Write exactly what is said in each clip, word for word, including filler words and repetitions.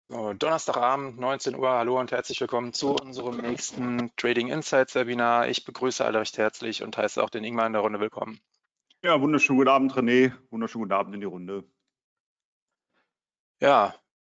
So, Donnerstagabend, neunzehn Uhr. Hallo und herzlich willkommen zu unserem nächsten Trading Insights Webinar. Ich begrüße alle recht herzlich und heiße auch den Ingmar in der Runde willkommen. Ja, wunderschönen guten Abend, René. Wunderschönen guten Abend in die Runde. Ja,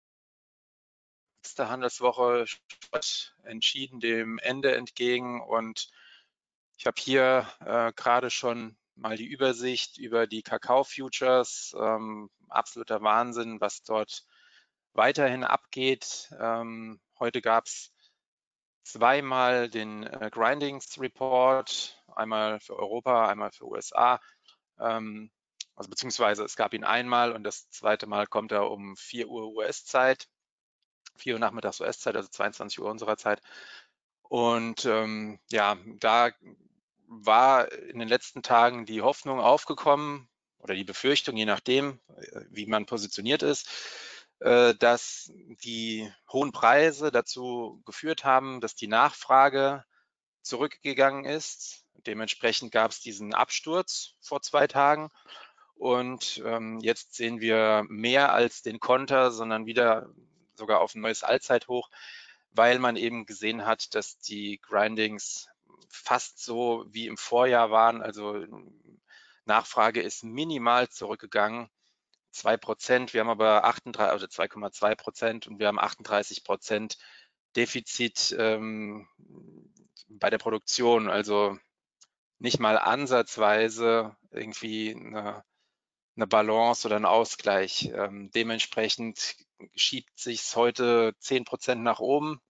letzte Handelswoche entschieden dem Ende entgegen und ich habe hier äh, gerade schon mal die Übersicht über die Kakao-Futures. Ähm, absoluter Wahnsinn, was dort weiterhin abgeht. Ähm, heute gab es zweimal den äh, Grindings Report, einmal für Europa, einmal für U S A. Ähm, also beziehungsweise es gab ihn einmal und das zweite Mal kommt er um vier Uhr U S-Zeit, vier Uhr nachmittags U S-Zeit, also zweiundzwanzig Uhr unserer Zeit. Und ähm, ja, da war in den letzten Tagen die Hoffnung aufgekommen oder die Befürchtung, je nachdem, wie man positioniert ist, äh, dass die hohen Preise dazu geführt haben, dass die Nachfrage zurückgegangen ist. Dementsprechend gab es diesen Absturz vor zwei Tagen. Und ähm, jetzt sehen wir mehr als den Konter, sondern wieder sogar auf ein neues Allzeithoch, weil man eben gesehen hat, dass die Grindings fast so wie im Vorjahr waren. Also Nachfrage ist minimal zurückgegangen. zwei Prozent, wir haben aber achtunddreißig, also zwei Komma zwei Prozent und wir haben achtunddreißig Prozent Defizit ähm, bei der Produktion, also nicht mal ansatzweise irgendwie eine, eine Balance oder ein Ausgleich. Ähm, dementsprechend schiebt sich es heute zehn Prozent nach oben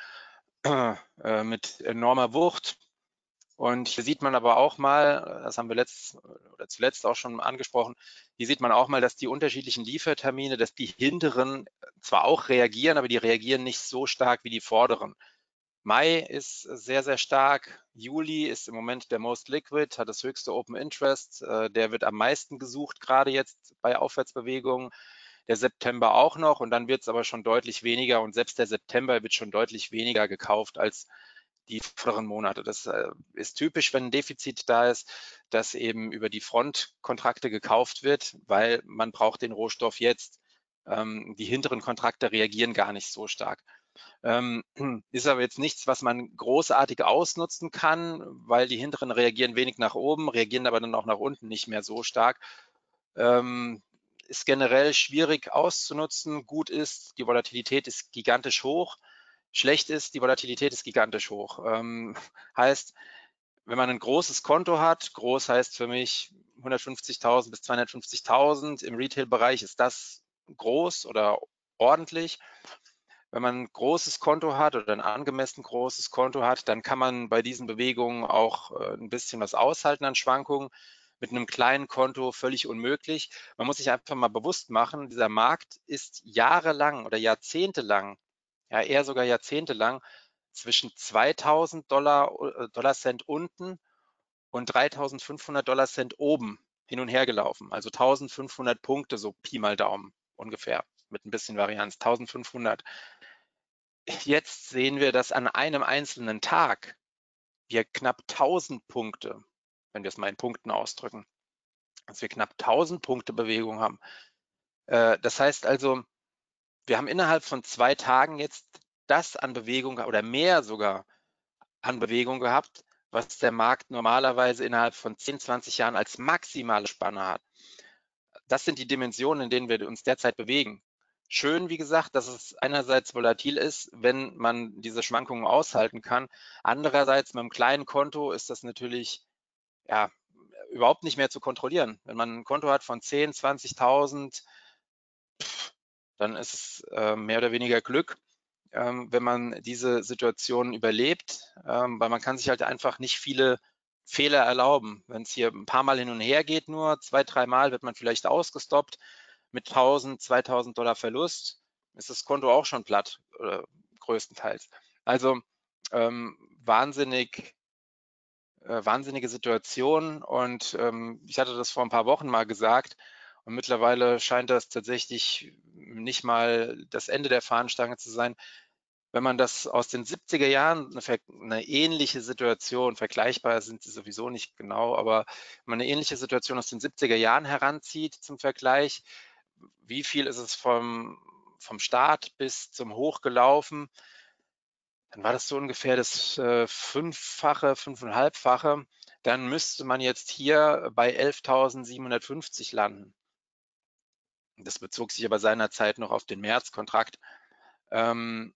äh, mit enormer Wucht. Und hier sieht man aber auch mal, das haben wir letzt, oder zuletzt auch schon angesprochen, hier sieht man auch mal, dass die unterschiedlichen Liefertermine, dass die hinteren zwar auch reagieren, aber die reagieren nicht so stark wie die vorderen. Mai ist sehr, sehr stark. Juli ist im Moment der most liquid, hat das höchste Open Interest. Der wird am meisten gesucht, gerade jetzt bei Aufwärtsbewegungen. Der September auch noch und dann wird es aber schon deutlich weniger und selbst der September wird schon deutlich weniger gekauft als die vorderen Monate. Das äh, ist typisch, wenn ein Defizit da ist, dass eben über die Frontkontrakte gekauft wird, weil man braucht den Rohstoff jetzt. Ähm, die hinteren Kontrakte reagieren gar nicht so stark. Ähm, ist aber jetzt nichts, was man großartig ausnutzen kann, weil die hinteren reagieren wenig nach oben, reagieren aber dann auch nach unten nicht mehr so stark. Ähm, ist generell schwierig auszunutzen. Gut ist, die Volatilität ist gigantisch hoch. Schlecht ist, die Volatilität ist gigantisch hoch. Ähm, heißt, wenn man ein großes Konto hat, groß heißt für mich hundertfünfzigtausend bis zweihundertfünfzigtausend, im Retail-Bereich ist das groß oder ordentlich. Wenn man ein großes Konto hat oder ein angemessen großes Konto hat, dann kann man bei diesen Bewegungen auch äh, ein bisschen was aushalten an Schwankungen. Mit einem kleinen Konto völlig unmöglich. Man muss sich einfach mal bewusst machen, dieser Markt ist jahrelang oder jahrzehntelang, ja eher sogar jahrzehntelang, zwischen zweitausend Dollar, äh, Dollar Cent unten und dreitausendfünfhundert Dollar Cent oben hin und her gelaufen. Also eintausendfünfhundert Punkte, so Pi mal Daumen ungefähr, mit ein bisschen Varianz, eintausendfünfhundert. Jetzt sehen wir, dass an einem einzelnen Tag wir knapp tausend Punkte, wenn wir es mal in Punkten ausdrücken, dass wir knapp tausend Punkte Bewegung haben. Äh, das heißt also, wir haben innerhalb von zwei Tagen jetzt das an Bewegung oder mehr sogar an Bewegung gehabt, was der Markt normalerweise innerhalb von zehn, zwanzig Jahren als maximale Spanne hat. Das sind die Dimensionen, in denen wir uns derzeit bewegen. Schön, wie gesagt, dass es einerseits volatil ist, wenn man diese Schwankungen aushalten kann. Andererseits mit einem kleinen Konto ist das natürlich ja, überhaupt nicht mehr zu kontrollieren. Wenn man ein Konto hat von zehn, zwanzigtausend, dann ist es äh, mehr oder weniger Glück, ähm, wenn man diese Situation überlebt, ähm, weil man kann sich halt einfach nicht viele Fehler erlauben. Wenn es hier ein paar Mal hin und her geht, nur zwei, drei Mal wird man vielleicht ausgestoppt mit tausend, zweitausend Dollar Verlust, ist das Konto auch schon platt, äh, größtenteils. Also ähm, wahnsinnig, äh, wahnsinnige Situation und ähm, ich hatte das vor ein paar Wochen mal gesagt und mittlerweile scheint das tatsächlich nicht mal das Ende der Fahnenstange zu sein. Wenn man das aus den siebziger Jahren, eine, eine ähnliche Situation, vergleichbar sind sie sowieso nicht genau, aber wenn man eine ähnliche Situation aus den siebziger Jahren heranzieht zum Vergleich, wie viel ist es vom, vom Start bis zum Hoch gelaufen, dann war das so ungefähr das äh, Fünffache, Fünfeinhalbfache. Dann müsste man jetzt hier bei elftausendsiebenhundertfünfzig landen. Das bezog sich aber seinerzeit noch auf den März-Kontrakt. Ähm,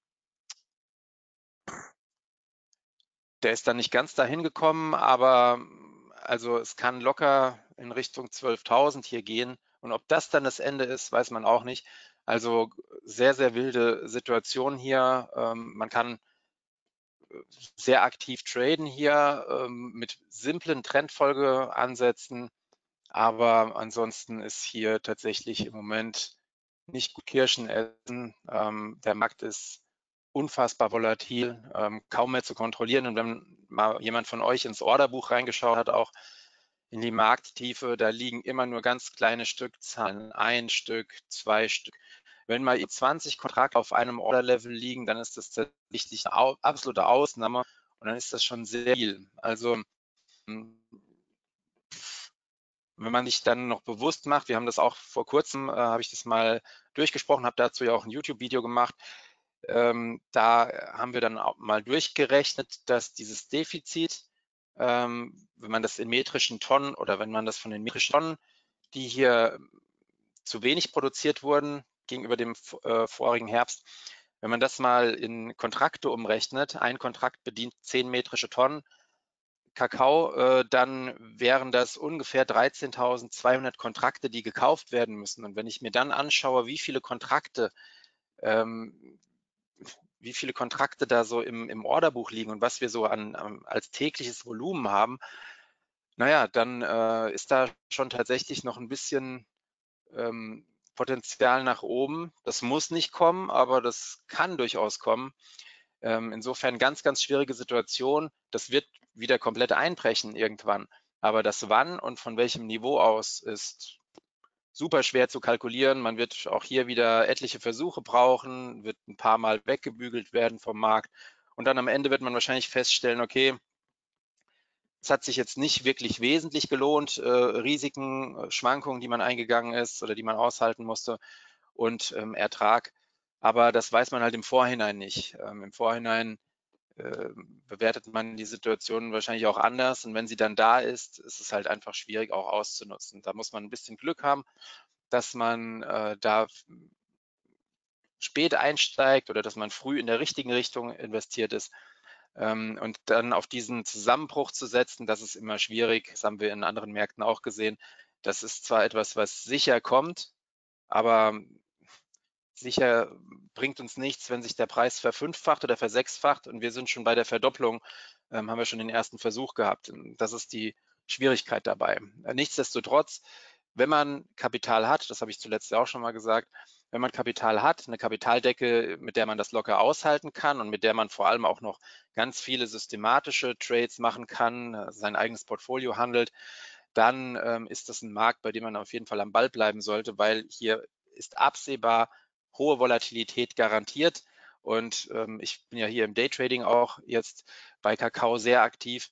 der ist dann nicht ganz dahin gekommen, aber also es kann locker in Richtung zwölftausend hier gehen. Und ob das dann das Ende ist, weiß man auch nicht. Also sehr, sehr wilde Situation hier. Ähm, man kann sehr aktiv traden hier ähm, mit simplen Trendfolgeansätzen. Aber ansonsten ist hier tatsächlich im Moment nicht gut Kirschen essen. Ähm, der Markt ist unfassbar volatil, ähm, kaum mehr zu kontrollieren. Und wenn mal jemand von euch ins Orderbuch reingeschaut hat, auch in die Markttiefe, da liegen immer nur ganz kleine Stückzahlen, ein Stück, zwei Stück. Wenn mal zwanzig Kontrakte auf einem Orderlevel liegen, dann ist das tatsächlich eine absolute Ausnahme und dann ist das schon sehr viel. Also wenn man sich dann noch bewusst macht, wir haben das auch vor kurzem, äh, habe ich das mal durchgesprochen, habe dazu ja auch ein YouTube-Video gemacht, ähm, da haben wir dann auch mal durchgerechnet, dass dieses Defizit, ähm, wenn man das in metrischen Tonnen oder wenn man das von den metrischen Tonnen, die hier zu wenig produziert wurden gegenüber dem äh, vorigen Herbst, wenn man das mal in Kontrakte umrechnet, ein Kontrakt bedient zehn metrische Tonnen, Kakao, äh, dann wären das ungefähr dreizehntausendzweihundert Kontrakte, die gekauft werden müssen. Und wenn ich mir dann anschaue, wie viele Kontrakte, ähm, wie viele Kontrakte da so im, im Orderbuch liegen und was wir so an, um, als tägliches Volumen haben, naja, dann äh, ist da schon tatsächlich noch ein bisschen ähm, Potenzial nach oben. Das muss nicht kommen, aber das kann durchaus kommen. Ähm, insofern ganz, ganz schwierige Situation. Das wird wieder komplett einbrechen irgendwann. Aber das wann und von welchem Niveau aus ist super schwer zu kalkulieren. Man wird auch hier wieder etliche Versuche brauchen, wird ein paar Mal weggebügelt werden vom Markt. Und dann am Ende wird man wahrscheinlich feststellen, okay, es hat sich jetzt nicht wirklich wesentlich gelohnt, äh, Risiken, Schwankungen, die man eingegangen ist oder die man aushalten musste und ähm, Ertrag. Aber das weiß man halt im Vorhinein nicht. Ähm, Im Vorhinein äh, bewertet man die Situation wahrscheinlich auch anders. Und wenn sie dann da ist, ist es halt einfach schwierig auch auszunutzen. Da muss man ein bisschen Glück haben, dass man äh, da spät einsteigt oder dass man früh in der richtigen Richtung investiert ist. Ähm, und dann auf diesen Zusammenbruch zu setzen, das ist immer schwierig. Das haben wir in anderen Märkten auch gesehen. Das ist zwar etwas, was sicher kommt, aber sicher bringt uns nichts, wenn sich der Preis verfünffacht oder versechsfacht und wir sind schon bei der Verdopplung, ähm, haben wir schon den ersten Versuch gehabt. Das ist die Schwierigkeit dabei. Nichtsdestotrotz, wenn man Kapital hat, das habe ich zuletzt auch schon mal gesagt, wenn man Kapital hat, eine Kapitaldecke, mit der man das locker aushalten kann und mit der man vor allem auch noch ganz viele systematische Trades machen kann, sein eigenes Portfolio handelt, dann ähm, ist das ein Markt, bei dem man auf jeden Fall am Ball bleiben sollte, weil hier ist absehbar hohe Volatilität garantiert. Und ähm, ich bin ja hier im Daytrading auch jetzt bei Kakao sehr aktiv.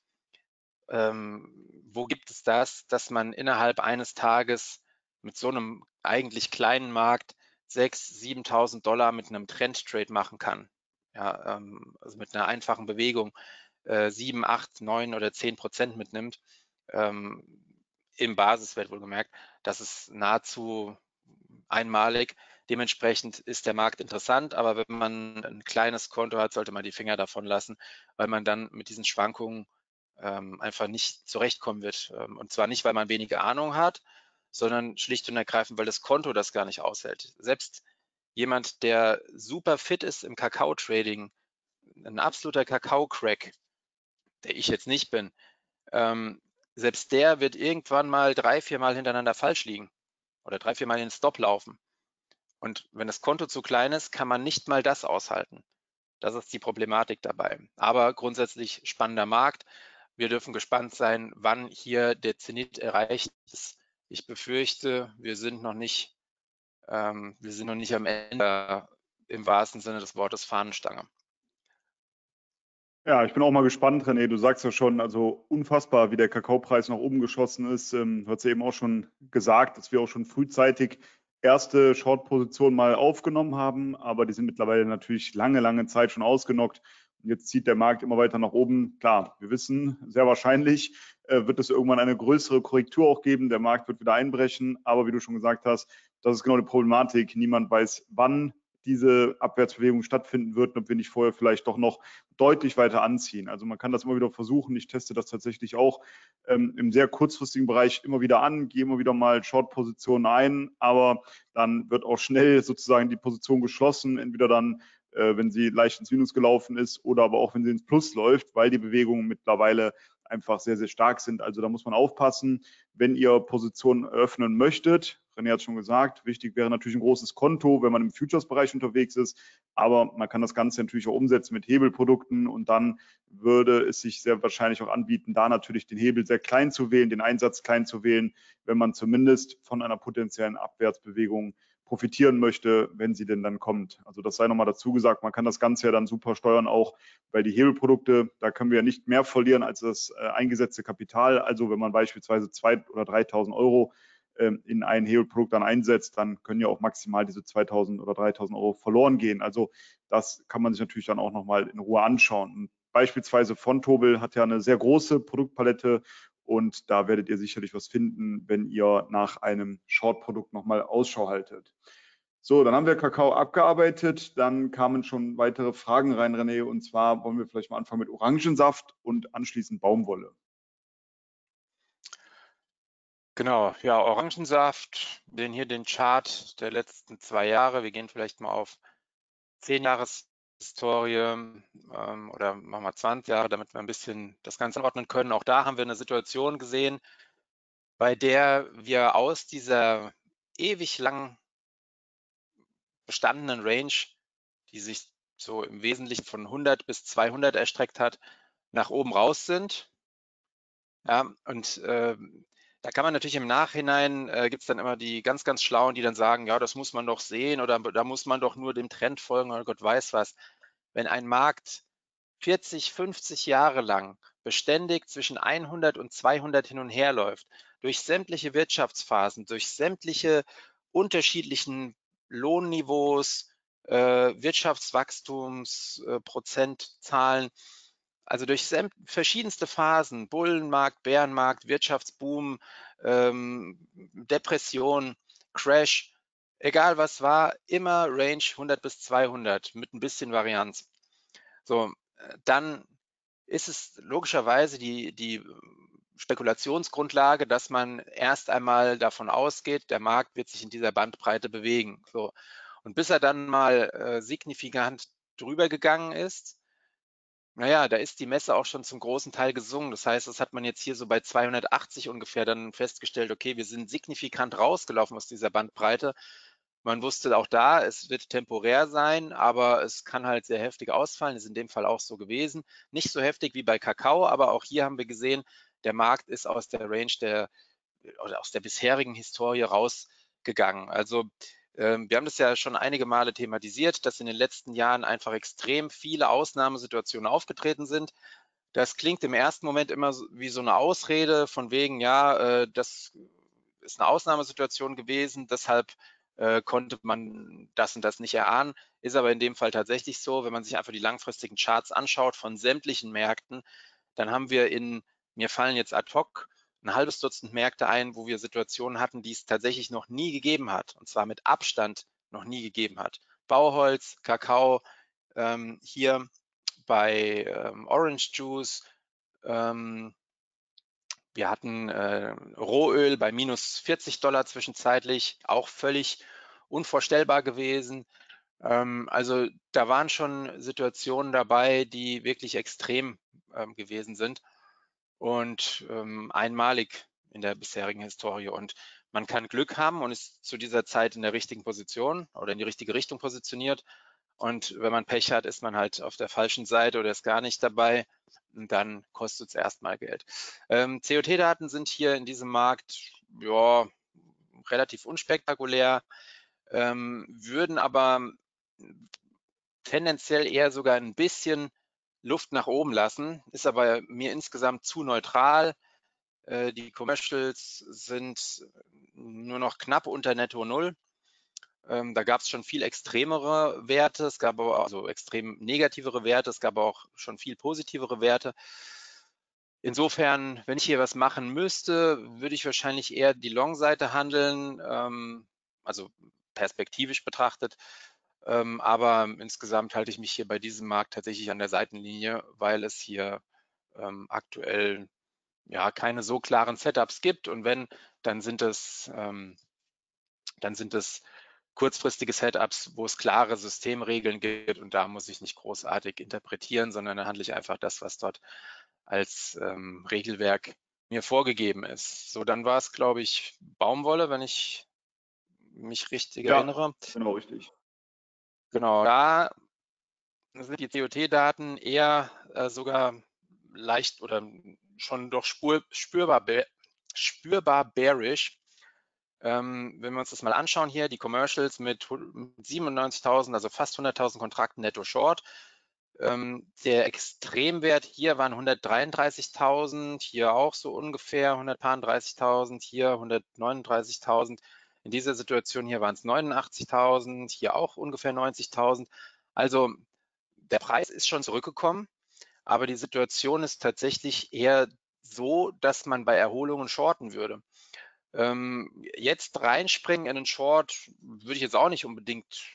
Ähm, wo gibt es das, dass man innerhalb eines Tages mit so einem eigentlich kleinen Markt sechstausend, siebentausend Dollar mit einem Trendtrade machen kann? Ja, ähm, also mit einer einfachen Bewegung äh, sieben, acht, neun oder zehn Prozent mitnimmt. Ähm, im Basiswert wohlgemerkt. Das ist nahezu einmalig. Dementsprechend ist der Markt interessant, aber wenn man ein kleines Konto hat, sollte man die Finger davon lassen, weil man dann mit diesen Schwankungen ähm, einfach nicht zurechtkommen wird. Ähm, und zwar nicht, weil man weniger Ahnung hat, sondern schlicht und ergreifend, weil das Konto das gar nicht aushält. Selbst jemand, der super fit ist im Kakao-Trading, ein absoluter Kakao-Crack, der ich jetzt nicht bin, ähm, selbst der wird irgendwann mal drei, vier Mal hintereinander falsch liegen oder drei, vier Mal in den Stop laufen. Und wenn das Konto zu klein ist, kann man nicht mal das aushalten. Das ist die Problematik dabei. Aber grundsätzlich spannender Markt. Wir dürfen gespannt sein, wann hier der Zenit erreicht ist. Ich befürchte, wir sind noch nicht, ähm, wir sind noch nicht am Ende im wahrsten Sinne des Wortes Fahnenstange. Ja, ich bin auch mal gespannt, René. Du sagst ja schon, also unfassbar, wie der Kakaopreis nach oben geschossen ist. Ähm, du hast ja eben auch schon gesagt, dass wir auch schon frühzeitig erste Short-Position mal aufgenommen haben, aber die sind mittlerweile natürlich lange, lange Zeit schon ausgenockt. Und jetzt zieht der Markt immer weiter nach oben. Klar, wir wissen, sehr wahrscheinlich äh, wird es irgendwann eine größere Korrektur auch geben. Der Markt wird wieder einbrechen. Aber wie du schon gesagt hast, das ist genau die Problematik. Niemand weiß, wann diese Abwärtsbewegung stattfinden wird und ob wir nicht vorher vielleicht doch noch deutlich weiter anziehen. Also man kann das immer wieder versuchen. Ich teste das tatsächlich auch ähm, im sehr kurzfristigen Bereich immer wieder an, gehe immer wieder mal Short-Positionen ein, aber dann wird auch schnell sozusagen die Position geschlossen, entweder dann, äh, wenn sie leicht ins Minus gelaufen ist oder aber auch, wenn sie ins Plus läuft, weil die Bewegungen mittlerweile einfach sehr, sehr stark sind. Also da muss man aufpassen, wenn ihr Positionen öffnen möchtet. René hat es schon gesagt, wichtig wäre natürlich ein großes Konto, wenn man im Futures-Bereich unterwegs ist, aber man kann das Ganze natürlich auch umsetzen mit Hebelprodukten und dann würde es sich sehr wahrscheinlich auch anbieten, da natürlich den Hebel sehr klein zu wählen, den Einsatz klein zu wählen, wenn man zumindest von einer potenziellen Abwärtsbewegung profitieren möchte, wenn sie denn dann kommt. Also das sei nochmal dazu gesagt, man kann das Ganze ja dann super steuern auch, weil die Hebelprodukte, da können wir ja nicht mehr verlieren als das äh, eingesetzte Kapital. Also wenn man beispielsweise zweitausend oder dreitausend Euro ähm, in ein Hebelprodukt dann einsetzt, dann können ja auch maximal diese zweitausend oder dreitausend Euro verloren gehen. Also das kann man sich natürlich dann auch nochmal in Ruhe anschauen. Und beispielsweise Vontobel hat ja eine sehr große Produktpalette und da werdet ihr sicherlich was finden, wenn ihr nach einem Short-Produkt nochmal Ausschau haltet. So, dann haben wir Kakao abgearbeitet. Dann kamen schon weitere Fragen rein, René. Und zwar wollen wir vielleicht mal anfangen mit Orangensaft und anschließend Baumwolle. Genau, ja, Orangensaft, wir sehen hier den Chart der letzten zwei Jahre. Wir gehen vielleicht mal auf zehn Jahreshistorie ähm, oder machen wir zwanzig Jahre, damit wir ein bisschen das Ganze einordnen können. Auch da haben wir eine Situation gesehen, bei der wir aus dieser ewig lang bestandenen Range, die sich so im Wesentlichen von hundert bis zweihundert erstreckt hat, nach oben raus sind. Ja, und äh, da kann man natürlich im Nachhinein, äh, gibt es dann immer die ganz, ganz Schlauen, die dann sagen, ja, das muss man doch sehen oder da muss man doch nur dem Trend folgen oder Gott weiß was. Wenn ein Markt vierzig, fünfzig Jahre lang beständig zwischen hundert und zweihundert hin und her läuft, durch sämtliche Wirtschaftsphasen, durch sämtliche unterschiedlichen Lohnniveaus, äh, Wirtschaftswachstumsprozentzahlen, äh, also durch verschiedenste Phasen, Bullenmarkt, Bärenmarkt, Wirtschaftsboom, ähm, Depression, Crash, egal was war, immer Range hundert bis zweihundert mit ein bisschen Varianz. So, dann ist es logischerweise die, die Spekulationsgrundlage, dass man erst einmal davon ausgeht, der Markt wird sich in dieser Bandbreite bewegen. So. Und bis er dann mal äh, signifikant drüber gegangen ist, naja, da ist die Messe auch schon zum großen Teil gesungen. Das heißt, das hat man jetzt hier so bei zweihundertachtzig ungefähr dann festgestellt, okay, wir sind signifikant rausgelaufen aus dieser Bandbreite. Man wusste auch da, es wird temporär sein, aber es kann halt sehr heftig ausfallen. Das ist in dem Fall auch so gewesen. Nicht so heftig wie bei Kakao, aber auch hier haben wir gesehen, der Markt ist aus der Range der oder aus der bisherigen Historie rausgegangen. Also ähm, wir haben das ja schon einige Male thematisiert, dass in den letzten Jahren einfach extrem viele Ausnahmesituationen aufgetreten sind. Das klingt im ersten Moment immer wie so eine Ausrede von wegen, ja, äh, das ist eine Ausnahmesituation gewesen, deshalb äh, konnte man das und das nicht erahnen. Ist aber in dem Fall tatsächlich so, wenn man sich einfach die langfristigen Charts anschaut von sämtlichen Märkten, dann haben wir in, mir fallen jetzt ad hoc ein halbes Dutzend Märkte ein, wo wir Situationen hatten, die es tatsächlich noch nie gegeben hat, und zwar mit Abstand noch nie gegeben hat. Bauholz, Kakao, ähm, hier bei ähm, Orange Juice, ähm, wir hatten äh, Rohöl bei minus vierzig Dollar zwischenzeitlich, auch völlig unvorstellbar gewesen. Ähm, also da waren schon Situationen dabei, die wirklich extrem ähm, gewesen sind und ähm, einmalig in der bisherigen Historie. Und man kann Glück haben und ist zu dieser Zeit in der richtigen Position oder in die richtige Richtung positioniert. Und wenn man Pech hat, ist man halt auf der falschen Seite oder ist gar nicht dabei. Und dann kostet es erstmal Geld. Ähm, C O T-Daten sind hier in diesem Markt ja, relativ unspektakulär, ähm, würden aber tendenziell eher sogar ein bisschen Luft nach oben lassen, ist aber mir insgesamt zu neutral. Äh, die Commercials sind nur noch knapp unter Netto Null. Ähm, da gab es schon viel extremere Werte, es gab aber also extrem negativere Werte, es gab auch schon viel positivere Werte. Insofern, wenn ich hier was machen müsste, würde ich wahrscheinlich eher die Long-Seite handeln, ähm, also perspektivisch betrachtet. Ähm, aber insgesamt halte ich mich hier bei diesem Markt tatsächlich an der Seitenlinie, weil es hier ähm, aktuell ja keine so klaren Setups gibt. Und wenn, dann sind es, ähm, dann sind es kurzfristige Setups, wo es klare Systemregeln gibt, und da muss ich nicht großartig interpretieren, sondern da handle ich einfach das, was dort als ähm, Regelwerk mir vorgegeben ist. So, dann war es, glaube ich, Baumwolle, wenn ich mich richtig Ja, erinnere. genau richtig. Genau, da sind die C O T-Daten eher äh, sogar leicht oder schon doch spur, spürbar, spürbar bearish. Ähm, wenn wir uns das mal anschauen hier, die Commercials mit siebenundneunzigtausend, also fast hunderttausend Kontrakten netto short. Ähm, der Extremwert hier waren hundertdreiunddreißigtausend, hier auch so ungefähr hundertdreiunddreißigtausend, hier hundertneununddreißigtausend. In dieser Situation hier waren es neunundachtzigtausend, hier auch ungefähr neunzigtausend. Also der Preis ist schon zurückgekommen, aber die Situation ist tatsächlich eher so, dass man bei Erholungen shorten würde. Ähm, jetzt reinspringen in einen Short würde ich jetzt auch nicht unbedingt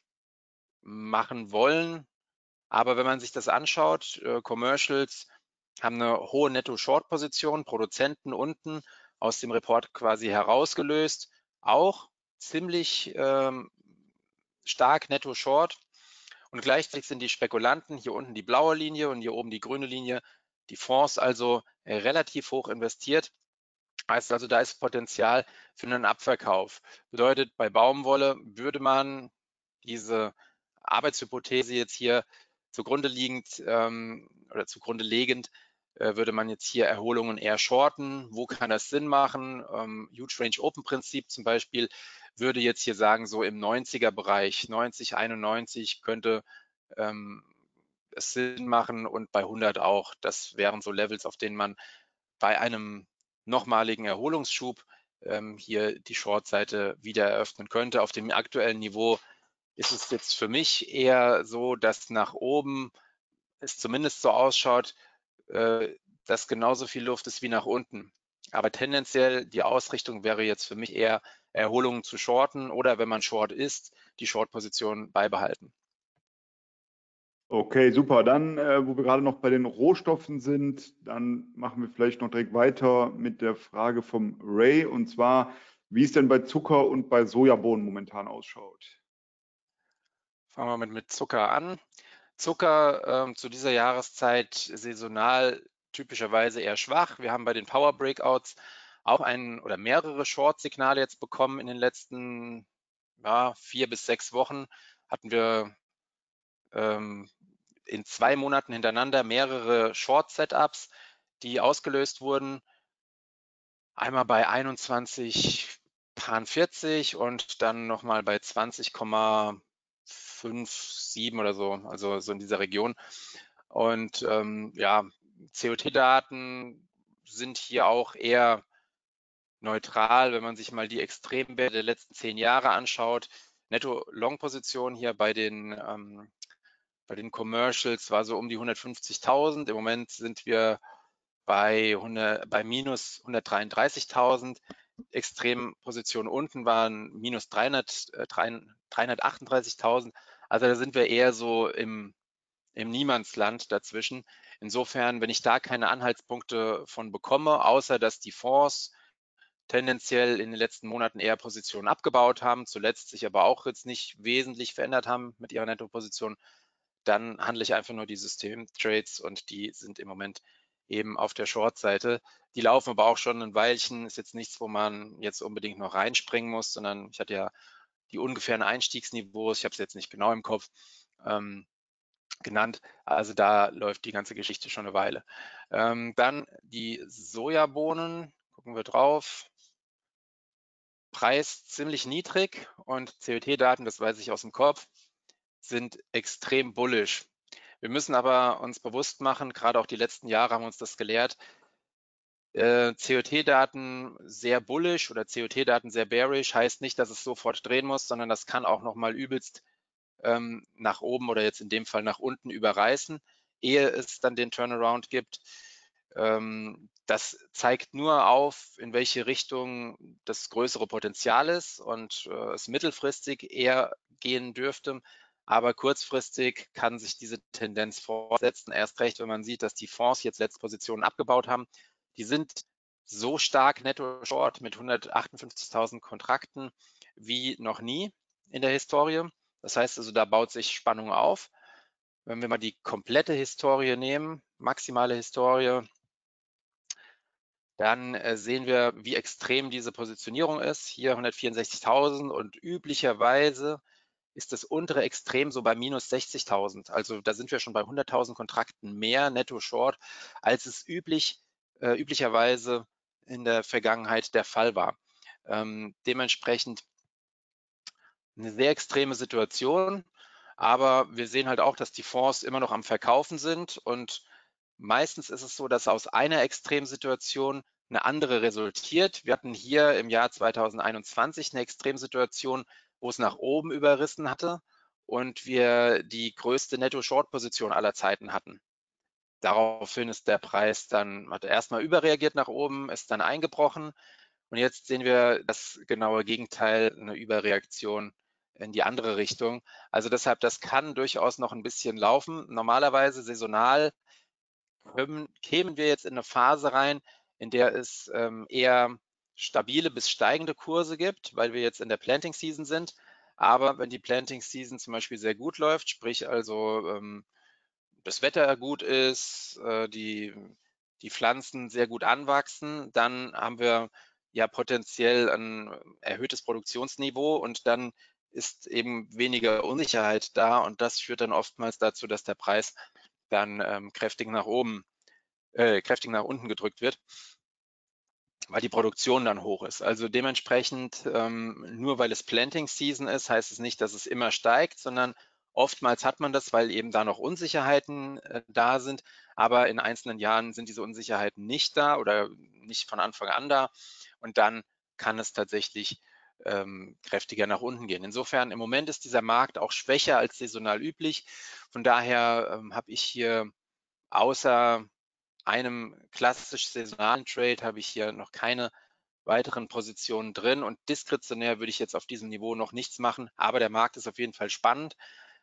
machen wollen. Aber wenn man sich das anschaut, äh, Commercials haben eine hohe Netto-Short-Position, Produzenten unten aus dem Report quasi herausgelöst, auch ziemlich ähm, stark Netto-Short. Und gleichzeitig sind die Spekulanten, hier unten die blaue Linie und hier oben die grüne Linie, die Fonds also äh, relativ hoch investiert. Heißt also, da ist Potenzial für einen Abverkauf. Bedeutet, bei Baumwolle würde man diese Arbeitshypothese jetzt hier zugrunde liegend ähm, oder zugrunde legend, äh, würde man jetzt hier Erholungen eher shorten. Wo kann das Sinn machen? Ähm, Huge Range Open Prinzip zum Beispiel würde jetzt hier sagen, so im neunziger Bereich, neunzig, einundneunzig könnte ähm, es Sinn machen und bei hundert auch. Das wären so Levels, auf denen man bei einem nochmaligen Erholungsschub ähm, hier die Short-Seite wieder eröffnen könnte. Auf dem aktuellen Niveau ist es jetzt für mich eher so, dass nach oben es zumindest so ausschaut, äh, dass genauso viel Luft ist wie nach unten. Aber tendenziell die Ausrichtung wäre jetzt für mich eher Erholungen zu shorten oder wenn man short ist, die Short-Position beibehalten. Okay, super. Dann, äh, wo wir gerade noch bei den Rohstoffen sind, dann machen wir vielleicht noch direkt weiter mit der Frage vom Ray, und zwar, wie es denn bei Zucker und bei Sojabohnen momentan ausschaut. Fangen wir mit, mit Zucker an. Zucker ähm, zu dieser Jahreszeit saisonal typischerweise eher schwach. Wir haben bei den Power Breakouts auch ein oder mehrere Short-Signale jetzt bekommen in den letzten ja, vier bis sechs Wochen. Hatten wir ähm, in zwei Monaten hintereinander mehrere Short-Setups, die ausgelöst wurden. Einmal bei einundzwanzig vierzig und dann nochmal bei zwanzig Komma fünf sieben oder so, also so in dieser Region. Und ähm, ja, C O T-Daten sind hier auch eher neutral, wenn man sich mal die Extremwerte der letzten zehn Jahre anschaut. Netto-Long-Position hier bei den, ähm, bei den Commercials war so um die hundertfünfzigtausend. Im Moment sind wir bei, hundert, bei minus hundertdreiunddreißigtausend. Extrempositionen unten waren minus dreihundert, äh, dreihundertachtunddreißigtausend. Also da sind wir eher so im, im Niemandsland dazwischen. Insofern, wenn ich da keine Anhaltspunkte von bekomme, außer dass die Fonds tendenziell in den letzten Monaten eher Positionen abgebaut haben, zuletzt sich aber auch jetzt nicht wesentlich verändert haben mit ihrer Nettoposition, dann handle ich einfach nur die Systemtrades und die sind im Moment eben auf der Short-Seite. Die laufen aber auch schon ein Weilchen, ist jetzt nichts, wo man jetzt unbedingt noch reinspringen muss, sondern ich hatte ja die ungefähren Einstiegsniveaus, ich habe es jetzt nicht genau im Kopf, ähm, genannt. Also da läuft die ganze Geschichte schon eine Weile. Ähm, dann die Sojabohnen, gucken wir drauf. Preis ziemlich niedrig und C O T-Daten, das weiß ich aus dem Kopf, sind extrem bullish. Wir müssen aber uns bewusst machen, gerade auch die letzten Jahre haben uns das gelehrt, Äh, C O T-Daten sehr bullish oder C O T-Daten sehr bearish, heißt nicht, dass es sofort drehen muss, sondern das kann auch nochmal übelst ähm, nach oben oder jetzt in dem Fall nach unten überreißen, ehe es dann den Turnaround gibt. Ähm, das zeigt nur auf, in welche Richtung das größere Potenzial ist und äh, es mittelfristig eher gehen dürfte. Aber kurzfristig kann sich diese Tendenz fortsetzen. Erst recht, wenn man sieht, dass die Fonds jetzt letzte Positionen abgebaut haben. Die sind so stark netto short mit hundertachtundfünfzigtausend Kontrakten wie noch nie in der Historie. Das heißt also, da baut sich Spannung auf. Wenn wir mal die komplette Historie nehmen, maximale Historie, dann äh, sehen wir, wie extrem diese Positionierung ist. Hier hundertvierundsechzigtausend und üblicherweise ist das untere Extrem so bei minus sechzigtausend. Also da sind wir schon bei hunderttausend Kontrakten mehr netto short, als es üblich, äh, üblicherweise in der Vergangenheit der Fall war. Ähm, dementsprechend eine sehr extreme Situation, aber wir sehen halt auch, dass die Fonds immer noch am Verkaufen sind und meistens ist es so, dass aus einer Extremsituation eine andere resultiert. Wir hatten hier im Jahr zweitausendeinundzwanzig eine Extremsituation, wo es nach oben überrissen hatte und wir die größte Netto-Short-Position aller Zeiten hatten. Daraufhin ist der Preis dann, hat erstmal überreagiert nach oben, ist dann eingebrochen und jetzt sehen wir das genaue Gegenteil, eine Überreaktion in die andere Richtung. Also deshalb, das kann durchaus noch ein bisschen laufen. Normalerweise saisonal kämen wir jetzt in eine Phase rein, in der es ähm, eher stabile bis steigende Kurse gibt, weil wir jetzt in der Planting Season sind. Aber wenn die Planting Season zum Beispiel sehr gut läuft, sprich also ähm, das Wetter gut ist, äh, die, die Pflanzen sehr gut anwachsen, dann haben wir ja potenziell ein erhöhtes Produktionsniveau und dann ist eben weniger Unsicherheit da und das führt dann oftmals dazu, dass der Preis dann ähm, kräftig nach oben, äh, kräftig nach unten gedrückt wird, weil die Produktion dann hoch ist. Also dementsprechend, ähm, nur weil es Planting Season ist, heißt es nicht, dass es immer steigt, sondern oftmals hat man das, weil eben da noch Unsicherheiten äh, da sind. Aber in einzelnen Jahren sind diese Unsicherheiten nicht da oder nicht von Anfang an da. Und dann kann es tatsächlich ähm, kräftiger nach unten gehen. Insofern im Moment ist dieser Markt auch schwächer als saisonal üblich. Von daher ähm, habe ich hier außer einem klassisch saisonalen Trade habe ich hier noch keine weiteren Positionen drin und diskretionär würde ich jetzt auf diesem Niveau noch nichts machen, aber der Markt ist auf jeden Fall spannend.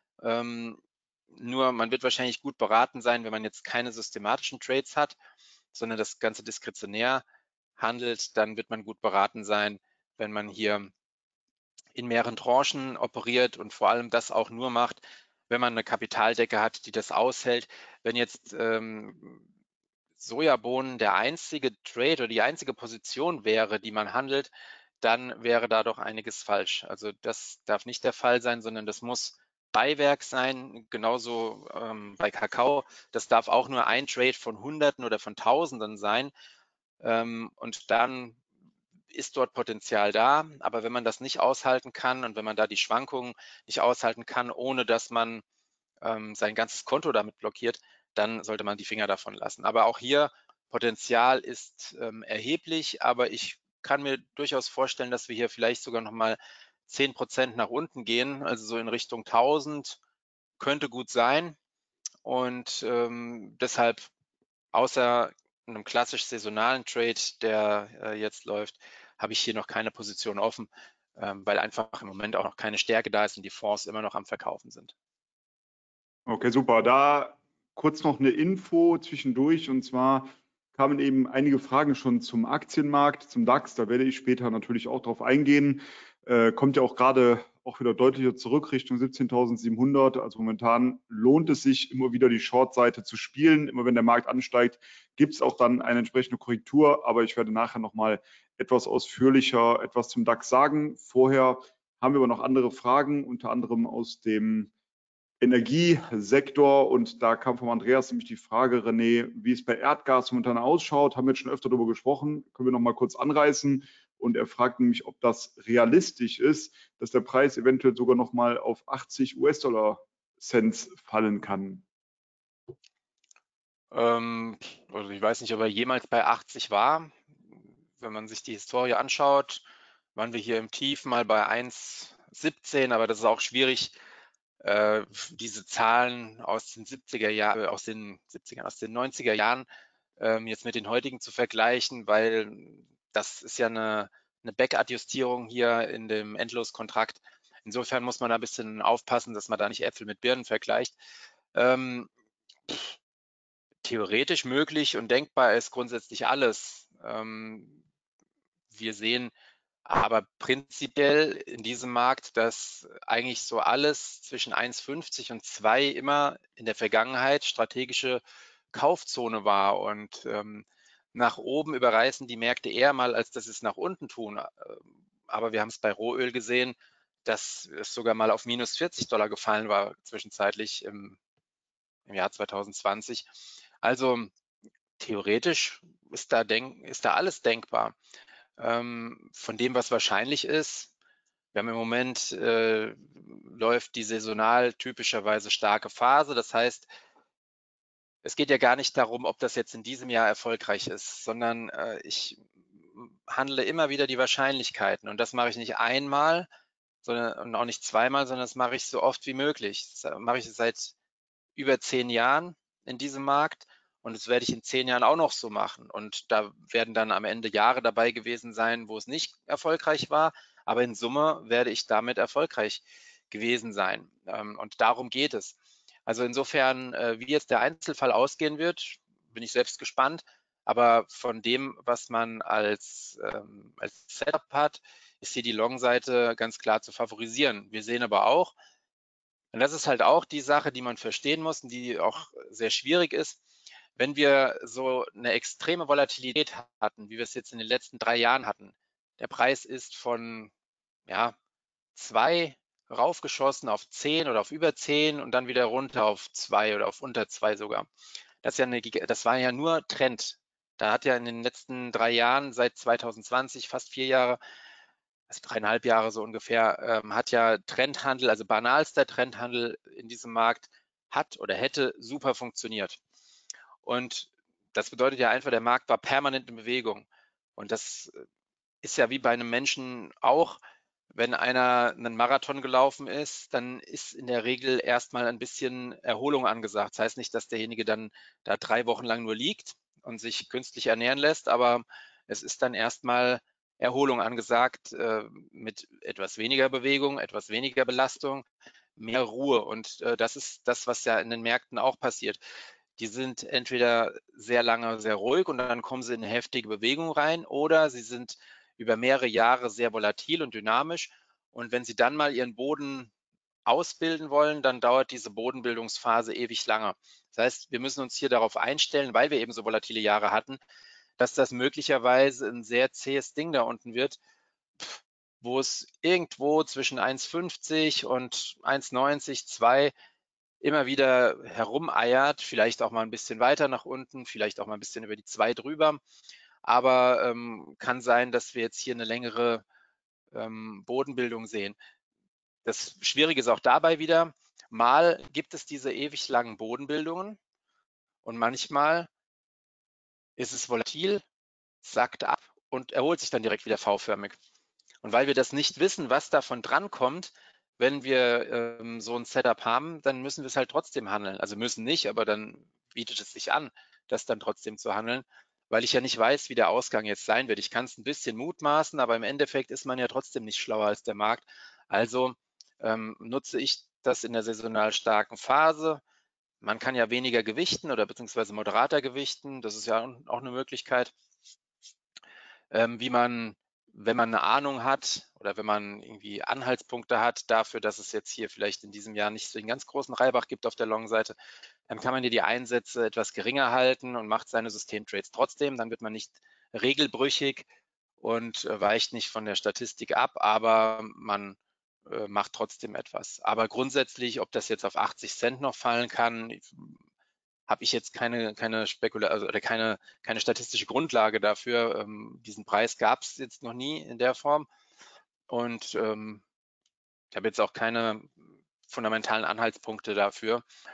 Ähm, nur man wird wahrscheinlich gut beraten sein, wenn man jetzt keine systematischen Trades hat, sondern das Ganze diskretionär handelt, dann wird man gut beraten sein, wenn man hier in mehreren Tranchen operiert und vor allem das auch nur macht, wenn man eine Kapitaldecke hat, die das aushält. Wenn jetzt ähm, Sojabohnen der einzige Trade oder die einzige Position wäre, die man handelt, dann wäre da doch einiges falsch. Also das darf nicht der Fall sein, sondern das muss Beiwerk sein, genauso ähm, bei Kakao. Das darf auch nur ein Trade von Hunderten oder von Tausenden sein. Ähm, und dann ist dort Potenzial da. Aber wenn man das nicht aushalten kann und wenn man da die Schwankungen nicht aushalten kann, ohne dass man ähm, sein ganzes Konto damit blockiert, dann sollte man die Finger davon lassen. Aber auch hier Potenzial ist ähm, erheblich, aber ich kann mir durchaus vorstellen, dass wir hier vielleicht sogar noch mal zehn Prozent nach unten gehen, also so in Richtung tausend, könnte gut sein. Und ähm, deshalb, außer einem klassisch saisonalen Trade, der äh, jetzt läuft, habe ich hier noch keine Position offen, ähm, weil einfach im Moment auch noch keine Stärke da ist und die Fonds immer noch am Verkaufen sind. Okay, super. Da kurz noch eine Info zwischendurch. Und zwar kamen eben einige Fragen schon zum Aktienmarkt, zum DAX. Da werde ich später natürlich auch drauf eingehen. Äh, kommt ja auch gerade auch wieder deutlicher zurück Richtung siebzehntausendsiebenhundert. Also momentan lohnt es sich immer wieder die Short-Seite zu spielen. Immer wenn der Markt ansteigt, gibt es auch dann eine entsprechende Korrektur. Aber ich werde nachher nochmal etwas ausführlicher etwas zum DAX sagen. Vorher haben wir aber noch andere Fragen, unter anderem aus dem Energiesektor, und da kam von Andreas nämlich die Frage, René, wie es bei Erdgas momentan ausschaut, haben wir jetzt schon öfter darüber gesprochen, können wir noch mal kurz anreißen, und er fragt nämlich, ob das realistisch ist, dass der Preis eventuell sogar noch mal auf achtzig US-Dollar Cent fallen kann. Ähm, also ich weiß nicht, ob er jemals bei achtzig war. Wenn man sich die Historie anschaut, waren wir hier im Tief mal bei eins Komma siebzehn, aber das ist auch schwierig, äh, diese Zahlen aus den siebziger Jahren, aus den siebzigern, aus den neunziger Jahren ähm, jetzt mit den heutigen zu vergleichen, weil das ist ja eine, eine Back-Adjustierung hier in dem Endloskontrakt. Insofern muss man da ein bisschen aufpassen, dass man da nicht Äpfel mit Birnen vergleicht. Ähm, theoretisch möglich und denkbar ist grundsätzlich alles. Ähm, wir sehen aber prinzipiell in diesem Markt, dass eigentlich so alles zwischen eins Komma fünfzig und zwei immer in der Vergangenheit strategische Kaufzone war und ähm, nach oben überreißen die Märkte eher mal, als dass sie es nach unten tun. Aber wir haben es bei Rohöl gesehen, dass es sogar mal auf minus vierzig Dollar gefallen war, zwischenzeitlich im, im Jahr zweitausendzwanzig. Also theoretisch ist da, denk, ist da alles denkbar. Ähm, von dem, was wahrscheinlich ist, wir haben im Moment, äh, läuft die saisonal typischerweise starke Phase. Das heißt, es geht ja gar nicht darum, ob das jetzt in diesem Jahr erfolgreich ist, sondern äh, ich handle immer wieder die Wahrscheinlichkeiten. Und das mache ich nicht einmal sondern, und auch nicht zweimal, sondern das mache ich so oft wie möglich. Das mache ich seit über zehn Jahren in diesem Markt und das werde ich in zehn Jahren auch noch so machen. Und da werden dann am Ende Jahre dabei gewesen sein, wo es nicht erfolgreich war, aber in Summe werde ich damit erfolgreich gewesen sein. Ähm, und darum geht es. Also insofern, äh, wie jetzt der Einzelfall ausgehen wird, bin ich selbst gespannt. Aber von dem, was man als, ähm, als Setup hat, ist hier die Long-Seite ganz klar zu favorisieren. Wir sehen aber auch, und das ist halt auch die Sache, die man verstehen muss und die auch sehr schwierig ist. Wenn wir so eine extreme Volatilität hatten, wie wir es jetzt in den letzten drei Jahren hatten, der Preis ist von ja, zwei raufgeschossen auf zehn oder auf über zehn und dann wieder runter auf zwei oder auf unter zwei sogar. Das, ist ja eine, das war ja nur Trend. Da hat ja in den letzten drei Jahren, seit zweitausendzwanzig, fast vier Jahre, also dreieinhalb Jahre so ungefähr, ähm, hat ja Trendhandel, also banalster Trendhandel in diesem Markt, hat oder hätte super funktioniert. Und das bedeutet ja einfach, der Markt war permanent in Bewegung. Und das ist ja wie bei einem Menschen auch, wenn einer einen Marathon gelaufen ist, dann ist in der Regel erstmal ein bisschen Erholung angesagt. Das heißt nicht, dass derjenige dann da drei Wochen lang nur liegt und sich künstlich ernähren lässt, aber es ist dann erstmal Erholung angesagt, äh, mit etwas weniger Bewegung, etwas weniger Belastung, mehr Ruhe. Und äh, das ist das, was ja in den Märkten auch passiert. Die sind entweder sehr lange sehr ruhig und dann kommen sie in eine heftige Bewegung rein oder sie sind über mehrere Jahre sehr volatil und dynamisch. Und wenn sie dann mal ihren Boden ausbilden wollen, dann dauert diese Bodenbildungsphase ewig lange. Das heißt, wir müssen uns hier darauf einstellen, weil wir eben so volatile Jahre hatten, dass das möglicherweise ein sehr zähes Ding da unten wird, wo es irgendwo zwischen eins Komma fünfzig und eins Komma neunzig, zwei immer wieder herumeiert, vielleicht auch mal ein bisschen weiter nach unten, vielleicht auch mal ein bisschen über die zwei drüber. Aber ähm, kann sein, dass wir jetzt hier eine längere ähm, Bodenbildung sehen. Das Schwierige ist auch dabei wieder, mal gibt es diese ewig langen Bodenbildungen und manchmal ist es volatil, sackt ab und erholt sich dann direkt wieder V-förmig. Und weil wir das nicht wissen, was davon drankommt, wenn wir ähm, so ein Setup haben, dann müssen wir es halt trotzdem handeln. Also müssen nicht, aber dann bietet es sich an, das dann trotzdem zu handeln, weil ich ja nicht weiß, wie der Ausgang jetzt sein wird. Ich kann es ein bisschen mutmaßen, aber im Endeffekt ist man ja trotzdem nicht schlauer als der Markt. Also ähm, nutze ich das in der saisonal starken Phase. Man kann ja weniger gewichten oder beziehungsweise moderater gewichten. Das ist ja auch eine Möglichkeit, ähm, wie man, wenn man eine Ahnung hat oder wenn man irgendwie Anhaltspunkte hat dafür, dass es jetzt hier vielleicht in diesem Jahr nicht so den ganz großen Reibach gibt auf der Long-Seite, dann kann man hier die Einsätze etwas geringer halten und macht seine Systemtrades trotzdem. Dann wird man nicht regelbrüchig und äh, weicht nicht von der Statistik ab, aber man äh, macht trotzdem etwas. Aber grundsätzlich, ob das jetzt auf achtzig Cent noch fallen kann, habe ich jetzt keine, keine Spekulation also, oder keine, keine statistische Grundlage dafür. Ähm, diesen Preis gab es jetzt noch nie in der Form. Und ähm, ich habe jetzt auch keine fundamentalen Anhaltspunkte dafür.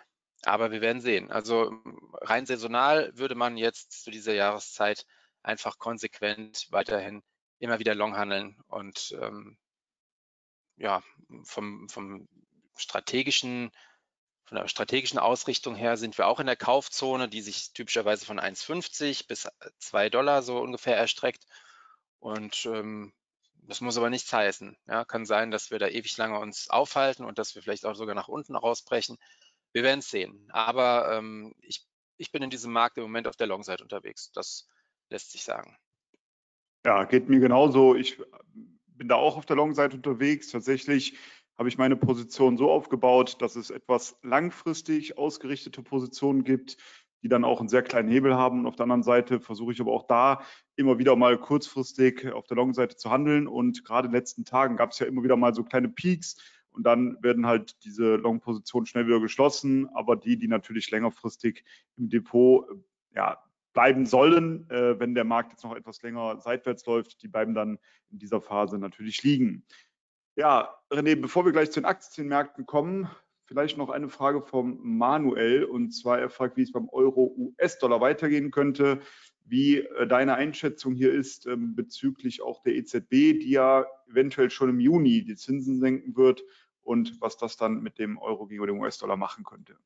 Aber wir werden sehen. Also rein saisonal würde man jetzt zu dieser Jahreszeit einfach konsequent weiterhin immer wieder long handeln. Und ähm, ja, vom, vom strategischen, von der strategischen Ausrichtung her sind wir auch in der Kaufzone, die sich typischerweise von eins fünfzig bis zwei Dollar so ungefähr erstreckt. Und ähm, das muss aber nichts heißen. Ja, kann sein, dass wir da ewig lange uns aufhalten und dass wir vielleicht auch sogar nach unten rausbrechen. Wir werden es sehen. Aber ähm, ich, ich bin in diesem Markt im Moment auf der Long-Seite unterwegs. Das lässt sich sagen. Ja, geht mir genauso. Ich bin da auch auf der Long-Seite unterwegs. Tatsächlich habe ich meine Position so aufgebaut, dass es etwas langfristig ausgerichtete Positionen gibt, die dann auch einen sehr kleinen Hebel haben. Und auf der anderen Seite versuche ich aber auch da immer wieder mal kurzfristig auf der Long-Seite zu handeln. Und gerade in den letzten Tagen gab es ja immer wieder mal so kleine Peaks. Und dann werden halt diese Long-Positionen schnell wieder geschlossen. Aber die, die natürlich längerfristig im Depot ja, bleiben sollen, äh, wenn der Markt jetzt noch etwas länger seitwärts läuft, die bleiben dann in dieser Phase natürlich liegen. Ja, René, bevor wir gleich zu den Aktienmärkten kommen, vielleicht noch eine Frage vom Manuel. Und zwar, er fragt, wie es beim Euro-U S-Dollar weitergehen könnte, wie äh, deine Einschätzung hier ist ähm, bezüglich auch der E Z B, die ja eventuell schon im Juni die Zinsen senken wird und was das dann mit dem Euro gegenüber dem U S-Dollar machen könnte.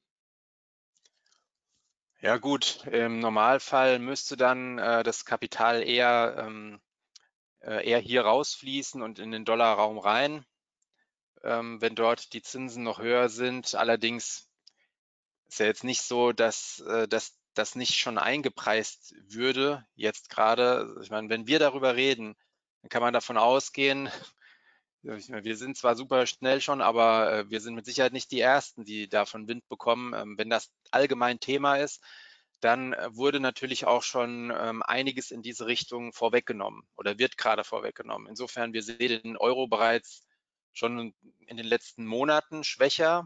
Ja gut, im Normalfall müsste dann äh, das Kapital eher, ähm, äh, eher hier rausfließen und in den Dollarraum rein, ähm, wenn dort die Zinsen noch höher sind. Allerdings ist ja jetzt nicht so, dass, äh, dass das nicht schon eingepreist würde, jetzt gerade. Ich meine, wenn wir darüber reden, dann kann man davon ausgehen, wir sind zwar super schnell schon, aber äh, wir sind mit Sicherheit nicht die Ersten, die davon Wind bekommen. Ähm, wenn das allgemein Thema ist, dann äh, wurde natürlich auch schon ähm, einiges in diese Richtung vorweggenommen oder wird gerade vorweggenommen. Insofern, wir sehen den Euro bereits schon in den letzten Monaten schwächer.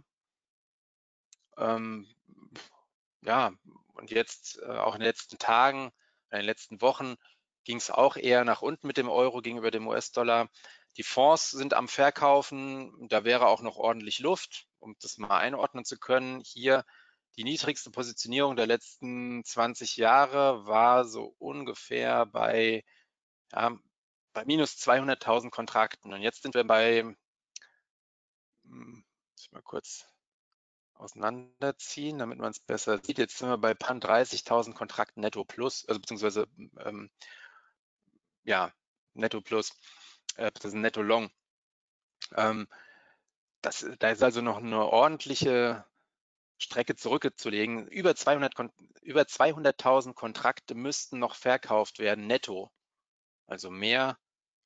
Ähm, ja, und jetzt äh, auch in den letzten Tagen, in den letzten Wochen ging es auch eher nach unten mit dem Euro gegenüber dem U S-Dollar. Die Fonds sind am Verkaufen, da wäre auch noch ordentlich Luft, um das mal einordnen zu können. Hier die niedrigste Positionierung der letzten zwanzig Jahre war so ungefähr bei, ja, bei minus zweihunderttausend Kontrakten. Und jetzt sind wir bei, hm, muss ich mal kurz auseinanderziehen, damit man es besser sieht. Jetzt sind wir bei paar dreißigtausend Kontrakten netto plus, also beziehungsweise ähm, ja, netto plus, äh, das ist ein netto long. Ähm, das, da ist also noch eine ordentliche Strecke zurückzulegen. Über zweihundert, über zweihunderttausend Kontrakte müssten noch verkauft werden, netto. Also mehr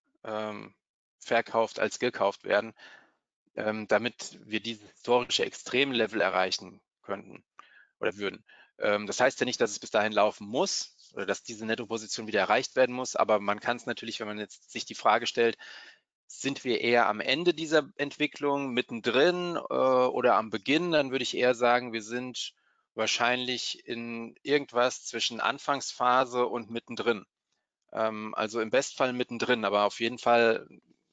ähm, verkauft als gekauft werden, ähm, damit wir dieses historische Extremlevel erreichen könnten oder würden. Ähm, das heißt ja nicht, dass es bis dahin laufen muss oder dass diese Nettoposition wieder erreicht werden muss, aber man kann es natürlich, wenn man jetzt sich die Frage stellt, sind wir eher am Ende dieser Entwicklung, mittendrin äh, oder am Beginn, dann würde ich eher sagen, wir sind wahrscheinlich in irgendwas zwischen Anfangsphase und mittendrin. Ähm, also im Bestfall mittendrin, aber auf jeden Fall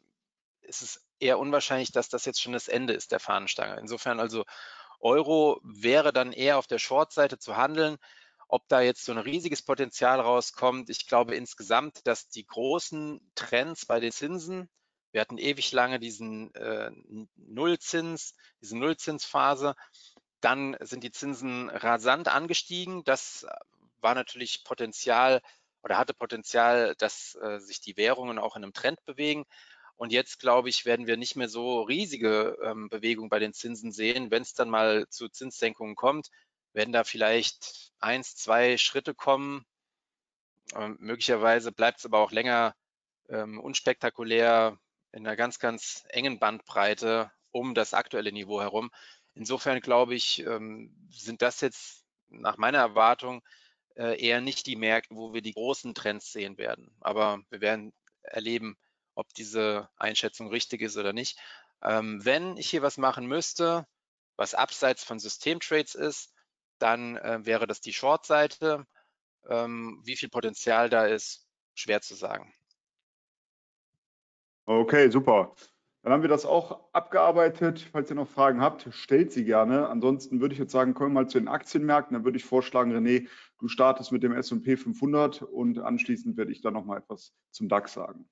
ist es eher unwahrscheinlich, dass das jetzt schon das Ende ist der Fahnenstange. Insofern also Euro wäre dann eher auf der Short-Seite zu handeln. Ob da jetzt so ein riesiges Potenzial rauskommt, ich glaube insgesamt, dass die großen Trends bei den Zinsen, wir hatten ewig lange diesen äh, Nullzins, diese Nullzinsphase, dann sind die Zinsen rasant angestiegen. Das war natürlich Potenzial oder hatte Potenzial, dass äh, sich die Währungen auch in einem Trend bewegen. Und jetzt, glaube ich, werden wir nicht mehr so riesige ähm, Bewegungen bei den Zinsen sehen. Wenn es dann mal zu Zinssenkungen kommt, werden da vielleicht eins, zwei Schritte kommen. Ähm, möglicherweise bleibt es aber auch länger ähm, unspektakulär in einer ganz, ganz engen Bandbreite um das aktuelle Niveau herum. Insofern glaube ich, ähm, sind das jetzt nach meiner Erwartung äh, eher nicht die Märkte, wo wir die großen Trends sehen werden. Aber wir werden erleben, ob diese Einschätzung richtig ist oder nicht. Ähm, wenn ich hier was machen müsste, was abseits von Systemtrades ist, dann äh, wäre das die Short-Seite. Ähm, wie viel Potenzial da ist, schwer zu sagen. Okay, super. Dann haben wir das auch abgearbeitet. Falls ihr noch Fragen habt, stellt sie gerne. Ansonsten würde ich jetzt sagen, kommen wir mal zu den Aktienmärkten. Dann würde ich vorschlagen, René, du startest mit dem S und P fünfhundert und anschließend werde ich dann noch mal etwas zum DAX sagen.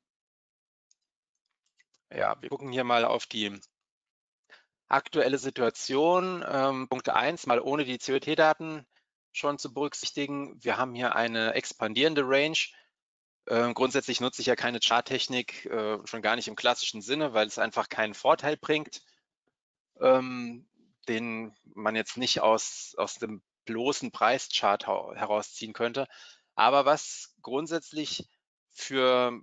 Ja, wir gucken hier mal auf die aktuelle Situation. Ähm, Punkt eins, mal ohne die C O T-Daten schon zu berücksichtigen. Wir haben hier eine expandierende Range. Ähm, grundsätzlich nutze ich ja keine Charttechnik, äh, schon gar nicht im klassischen Sinne, weil es einfach keinen Vorteil bringt, ähm, den man jetzt nicht aus, aus dem bloßen Preischart herausziehen könnte. Aber was grundsätzlich für,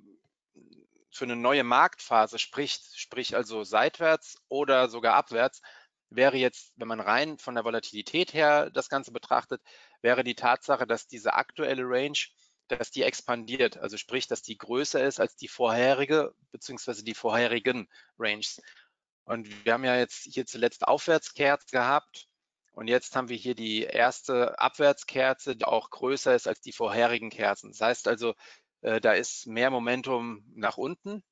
für eine neue Marktphase spricht, sprich also seitwärts oder sogar abwärts, wäre jetzt, wenn man rein von der Volatilität her das Ganze betrachtet, wäre die Tatsache, dass diese aktuelle Range, dass die expandiert, also sprich, dass die größer ist als die vorherige bzw. die vorherigen Ranges. Und wir haben ja jetzt hier zuletzt Aufwärtskerze gehabt und jetzt haben wir hier die erste Abwärtskerze, die auch größer ist als die vorherigen Kerzen. Das heißt also, äh, da ist mehr Momentum nach unten.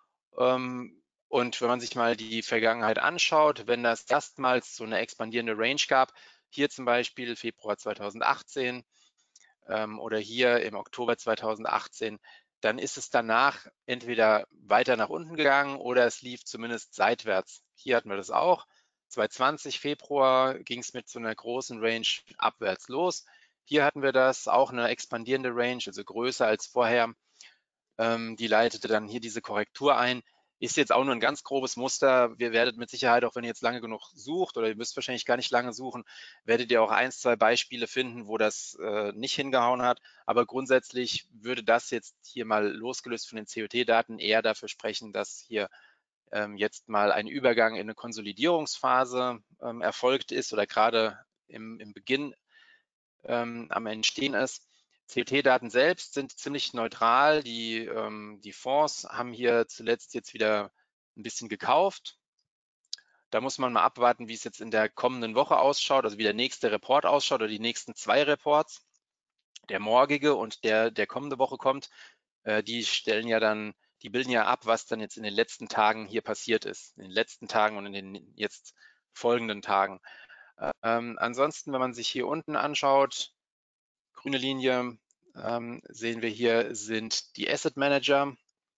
Ähm, und wenn man sich mal die Vergangenheit anschaut, wenn das erstmals so eine expandierende Range gab, hier zum Beispiel Februar zweitausendachtzehn ähm, oder hier im Oktober zweitausendachtzehn, dann ist es danach entweder weiter nach unten gegangen oder es lief zumindest seitwärts. Hier hatten wir das auch. zweitausendzwanzig Februar ging es mit so einer großen Range abwärts los. Hier hatten wir das, auch eine expandierende Range, also größer als vorher. Ähm, die leitete dann hier diese Korrektur ein. Ist jetzt auch nur ein ganz grobes Muster. Wir werdet mit Sicherheit, auch wenn ihr jetzt lange genug sucht, oder ihr müsst wahrscheinlich gar nicht lange suchen, werdet ihr auch ein, zwei Beispiele finden, wo das äh, nicht hingehauen hat. Aber grundsätzlich würde das jetzt hier mal losgelöst von den C O T-Daten eher dafür sprechen, dass hier ähm, jetzt mal ein Übergang in eine Konsolidierungsphase ähm, erfolgt ist oder gerade im, im Beginn ähm, am Entstehen ist. C O T-Daten selbst sind ziemlich neutral. Die, ähm, die Fonds haben hier zuletzt jetzt wieder ein bisschen gekauft. Da muss man mal abwarten, wie es jetzt in der kommenden Woche ausschaut, also wie der nächste Report ausschaut oder die nächsten zwei Reports. Der morgige und der, der kommende Woche kommt, äh, die stellen ja dann, die bilden ja ab, was dann jetzt in den letzten Tagen hier passiert ist. In den letzten Tagen und in den jetzt folgenden Tagen. Ähm, ansonsten, wenn man sich hier unten anschaut, grüne Linie, ähm, sehen wir hier, sind die Asset Manager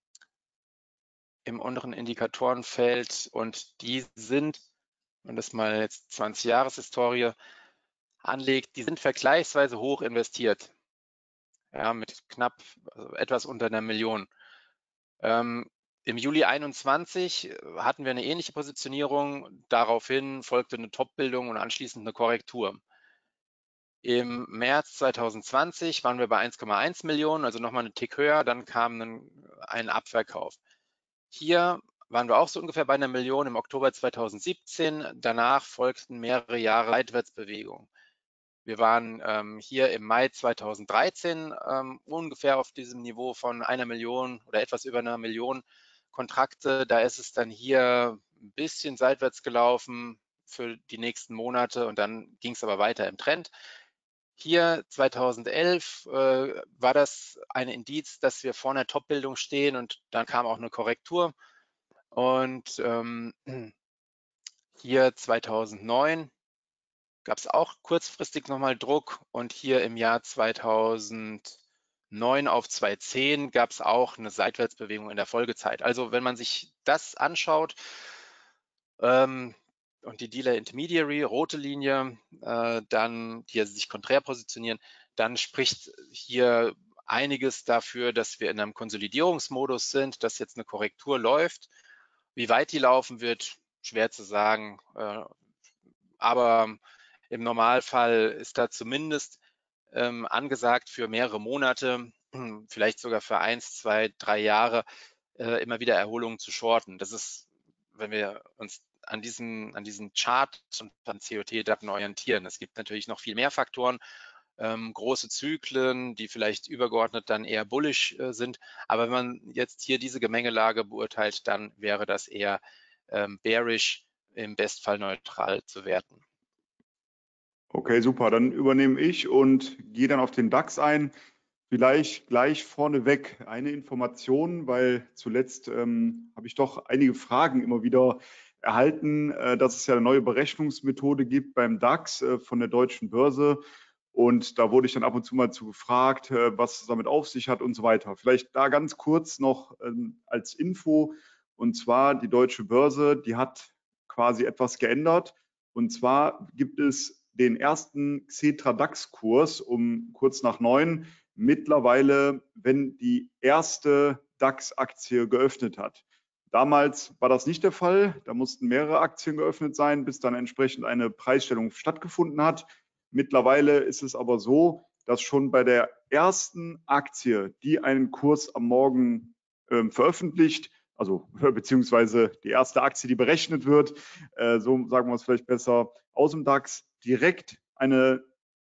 im unteren Indikatorenfeld und die sind, wenn das mal jetzt zwanzig Jahres Historie anlegt, die sind vergleichsweise hoch investiert, ja, mit knapp also etwas unter einer Million. Ähm, Im Juli einundzwanzig hatten wir eine ähnliche Positionierung, daraufhin folgte eine Top-Bildung und anschließend eine Korrektur. Im März zweitausendzwanzig waren wir bei eins Komma eins Millionen, also nochmal einen Tick höher, dann kam ein, ein Abverkauf. Hier waren wir auch so ungefähr bei einer Million im Oktober zweitausendsiebzehn, danach folgten mehrere Jahre Seitwärtsbewegungen. Wir waren ähm, hier im Mai zweitausenddreizehn ähm, ungefähr auf diesem Niveau von einer Million oder etwas über einer Million Kontrakte. Da ist es dann hier ein bisschen seitwärts gelaufen für die nächsten Monate und dann ging es aber weiter im Trend. Hier zweitausendelf äh, war das ein Indiz, dass wir vor einer Top-Bildung stehen und dann kam auch eine Korrektur. Und ähm, hier zweitausendneun gab es auch kurzfristig nochmal Druck und hier im Jahr zweitausendneun auf zweitausendzehn gab es auch eine Seitwärtsbewegung in der Folgezeit. Also wenn man sich das anschaut, ähm, und die Dealer Intermediary, rote Linie, äh, dann die sich konträr positionieren, dann spricht hier einiges dafür, dass wir in einem Konsolidierungsmodus sind, dass jetzt eine Korrektur läuft. Wie weit die laufen wird, schwer zu sagen. Äh, aber im Normalfall ist da zumindest ähm, angesagt für mehrere Monate, vielleicht sogar für eins, zwei, drei Jahre äh, immer wieder Erholungen zu shorten. Das ist, wenn wir uns an diesem, an diesem Chart und an C O T-Daten orientieren. Es gibt natürlich noch viel mehr Faktoren, ähm, große Zyklen, die vielleicht übergeordnet dann eher bullish äh, sind. Aber wenn man jetzt hier diese Gemengelage beurteilt, dann wäre das eher ähm, bearish, im Bestfall neutral zu werten. Okay, super. Dann übernehme ich und gehe dann auf den DAX ein. Vielleicht gleich vorneweg eine Information, weil zuletzt ähm, habe ich doch einige Fragen immer wieder erhalten, äh, dass es ja eine neue Berechnungsmethode gibt beim DAX äh, von der Deutschen Börse. Und da wurde ich dann ab und zu mal zu gefragt, äh, was es damit auf sich hat und so weiter. Vielleicht da ganz kurz noch ähm, als Info. Und zwar die Deutsche Börse, die hat quasi etwas geändert. Und zwar gibt es den ersten Xetra DAX-Kurs um kurz nach neun mittlerweile, wenn die erste DAX-Aktie geöffnet hat. Damals war das nicht der Fall. Da mussten mehrere Aktien geöffnet sein, bis dann entsprechend eine Preisstellung stattgefunden hat. Mittlerweile ist es aber so, dass schon bei der ersten Aktie, die einen Kurs am Morgen äh, veröffentlicht, also beziehungsweise die erste Aktie, die berechnet wird, äh, so sagen wir es vielleicht besser, aus dem DAX direkt eine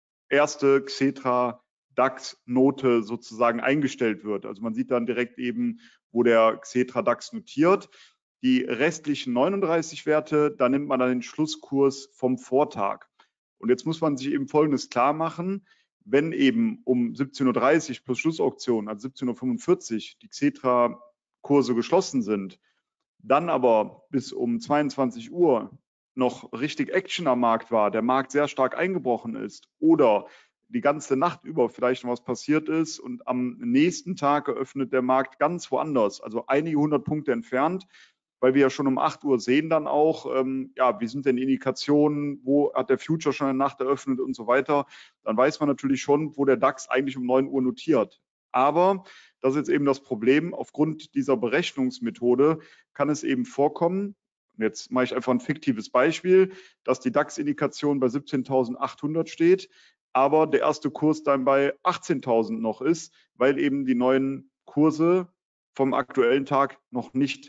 erste Xetra DAX-Note sozusagen eingestellt wird. Also man sieht dann direkt eben, wo der Xetra DAX notiert. Die restlichen neununddreißig Werte, da nimmt man dann den Schlusskurs vom Vortag. Und jetzt muss man sich eben Folgendes klar machen: Wenn eben um siebzehn Uhr dreißig plus Schlussauktion, also siebzehn Uhr fünfundvierzig, die Xetra-Kurse geschlossen sind, dann aber bis um zweiundzwanzig Uhr noch richtig Action am Markt war, der Markt sehr stark eingebrochen ist oder die ganze Nacht über vielleicht noch was passiert ist und am nächsten Tag eröffnet der Markt ganz woanders, also einige hundert Punkte entfernt, weil wir ja schon um acht Uhr sehen dann auch, ähm, ja, wie sind denn Indikationen, wo hat der Future schon eine Nacht eröffnet und so weiter. Dann weiß man natürlich schon, wo der DAX eigentlich um neun Uhr notiert. Aber das ist jetzt eben das Problem, aufgrund dieser Berechnungsmethode kann es eben vorkommen, jetzt mache ich einfach ein fiktives Beispiel, dass die DAX-Indikation bei siebzehntausendachthundert steht, aber der erste Kurs dann bei achtzehntausend noch ist, weil eben die neuen Kurse vom aktuellen Tag noch nicht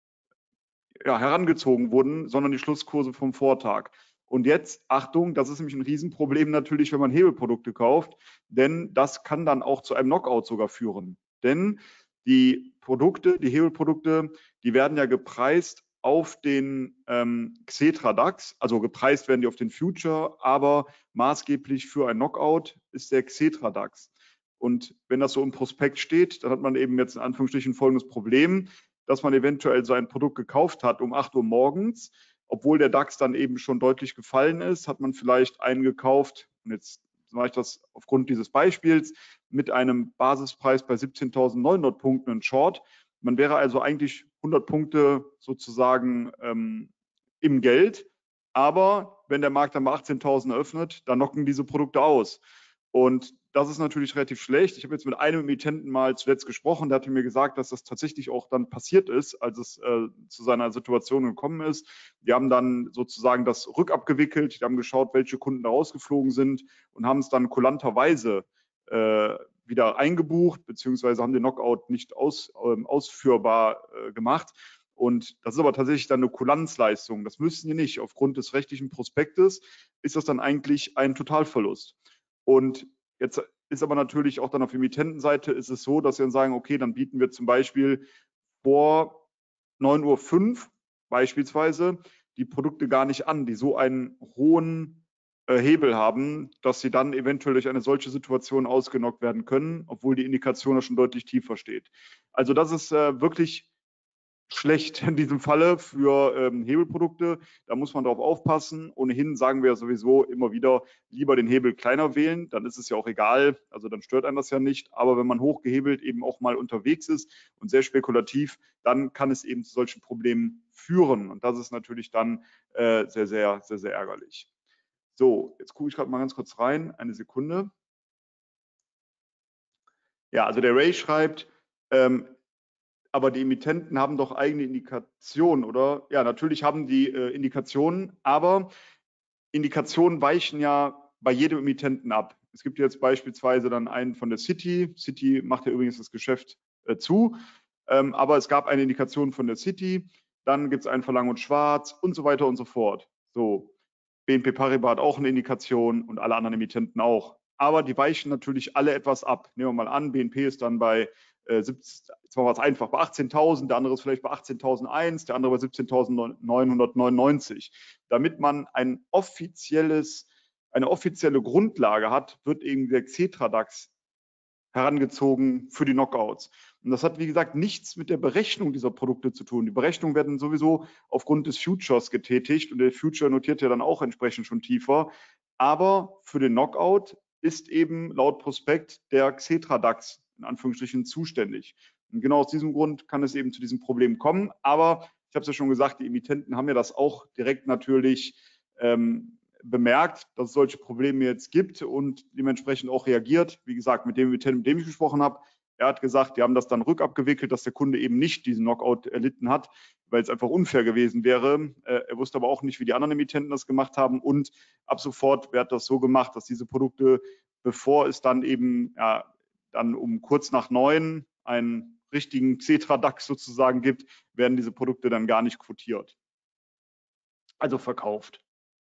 ja, herangezogen wurden, sondern die Schlusskurse vom Vortag. Und jetzt, Achtung, das ist nämlich ein Riesenproblem natürlich, wenn man Hebelprodukte kauft, denn das kann dann auch zu einem Knockout sogar führen. Denn die Produkte, die Hebelprodukte, die werden ja gepreist auf den ähm, Xetra DAX, also gepreist werden die auf den Future, aber maßgeblich für ein Knockout ist der Xetra DAX. Und wenn das so im Prospekt steht, dann hat man eben jetzt in Anführungsstrichen folgendes Problem, dass man eventuell so ein Produkt gekauft hat um acht Uhr morgens, obwohl der DAX dann eben schon deutlich gefallen ist, hat man vielleicht einen gekauft, und jetzt mache ich das aufgrund dieses Beispiels, mit einem Basispreis bei siebzehntausendneunhundert Punkten in Short. Man wäre also eigentlich hundert Punkte sozusagen ähm, im Geld, aber wenn der Markt dann bei achtzehntausend eröffnet, dann knocken diese Produkte aus. Und das ist natürlich relativ schlecht. Ich habe jetzt mit einem Emittenten mal zuletzt gesprochen, der hatte mir gesagt, dass das tatsächlich auch dann passiert ist, als es äh, zu seiner Situation gekommen ist. Die haben dann sozusagen das rückabgewickelt, die haben geschaut, welche Kunden da rausgeflogen sind und haben es dann kulanterweise äh, wieder eingebucht, beziehungsweise haben den Knockout nicht aus, äh, ausführbar äh, gemacht. Und das ist aber tatsächlich dann eine Kulanzleistung. Das müssen die nicht. Aufgrund des rechtlichen Prospektes ist das dann eigentlich ein Totalverlust. Und jetzt ist aber natürlich auch dann auf Emittentenseite ist es so, dass wir dann sagen, okay, dann bieten wir zum Beispiel vor neun Uhr fünf beispielsweise die Produkte gar nicht an, die so einen hohen äh, Hebel haben, dass sie dann eventuell durch eine solche Situation ausgenockt werden können, obwohl die Indikation ja schon deutlich tiefer steht. Also das ist äh, wirklich schlecht in diesem Falle für ähm, Hebelprodukte. Da muss man drauf aufpassen. Ohnehin sagen wir ja sowieso immer wieder, lieber den Hebel kleiner wählen, dann ist es ja auch egal, also dann stört einen das ja nicht. Aber wenn man hochgehebelt eben auch mal unterwegs ist und sehr spekulativ, dann kann es eben zu solchen Problemen führen. Und das ist natürlich dann äh, sehr, sehr, sehr, sehr ärgerlich. So, jetzt gucke ich gerade mal ganz kurz rein. Eine Sekunde. Ja, also der Ray schreibt, ähm, aber die Emittenten haben doch eigene Indikationen, oder? Ja, natürlich haben die äh, Indikationen, aber Indikationen weichen ja bei jedem Emittenten ab. Es gibt jetzt beispielsweise dann einen von der Citi. Citi macht ja übrigens das Geschäft äh, zu, ähm, aber es gab eine Indikation von der Citi, dann gibt es einen von Lang und Schwarz und so weiter und so fort. So, B N P Paribas hat auch eine Indikation und alle anderen Emittenten auch. Aber die weichen natürlich alle etwas ab. Nehmen wir mal an, B N P ist dann bei äh, siebzehn, zwar war es einfach bei achtzehntausend, der andere ist vielleicht bei achtzehntausendeins, der andere bei siebzehntausendneunhundertneunundneunzig. Damit man ein offizielles, eine offizielle Grundlage hat, wird eben der Xetra DAX herangezogen für die Knockouts. Und das hat, wie gesagt, nichts mit der Berechnung dieser Produkte zu tun. Die Berechnungen werden sowieso aufgrund des Futures getätigt und der Future notiert ja dann auch entsprechend schon tiefer. Aber für den Knockout ist eben laut Prospekt der Xetra DAX in Anführungsstrichen zuständig. Und genau aus diesem Grund kann es eben zu diesem Problem kommen. Aber ich habe es ja schon gesagt, die Emittenten haben ja das auch direkt natürlich ähm, bemerkt, dass es solche Probleme jetzt gibt und dementsprechend auch reagiert. Wie gesagt, mit dem Emittenten, mit dem ich gesprochen habe, er hat gesagt, die haben das dann rückabgewickelt, dass der Kunde eben nicht diesen Knockout erlitten hat, weil es einfach unfair gewesen wäre. Er wusste aber auch nicht, wie die anderen Emittenten das gemacht haben und ab sofort wird das so gemacht, dass diese Produkte, bevor es dann eben ja, dann um kurz nach neun einen richtigen Xetra DAX sozusagen gibt, werden diese Produkte dann gar nicht quotiert. Also verkauft.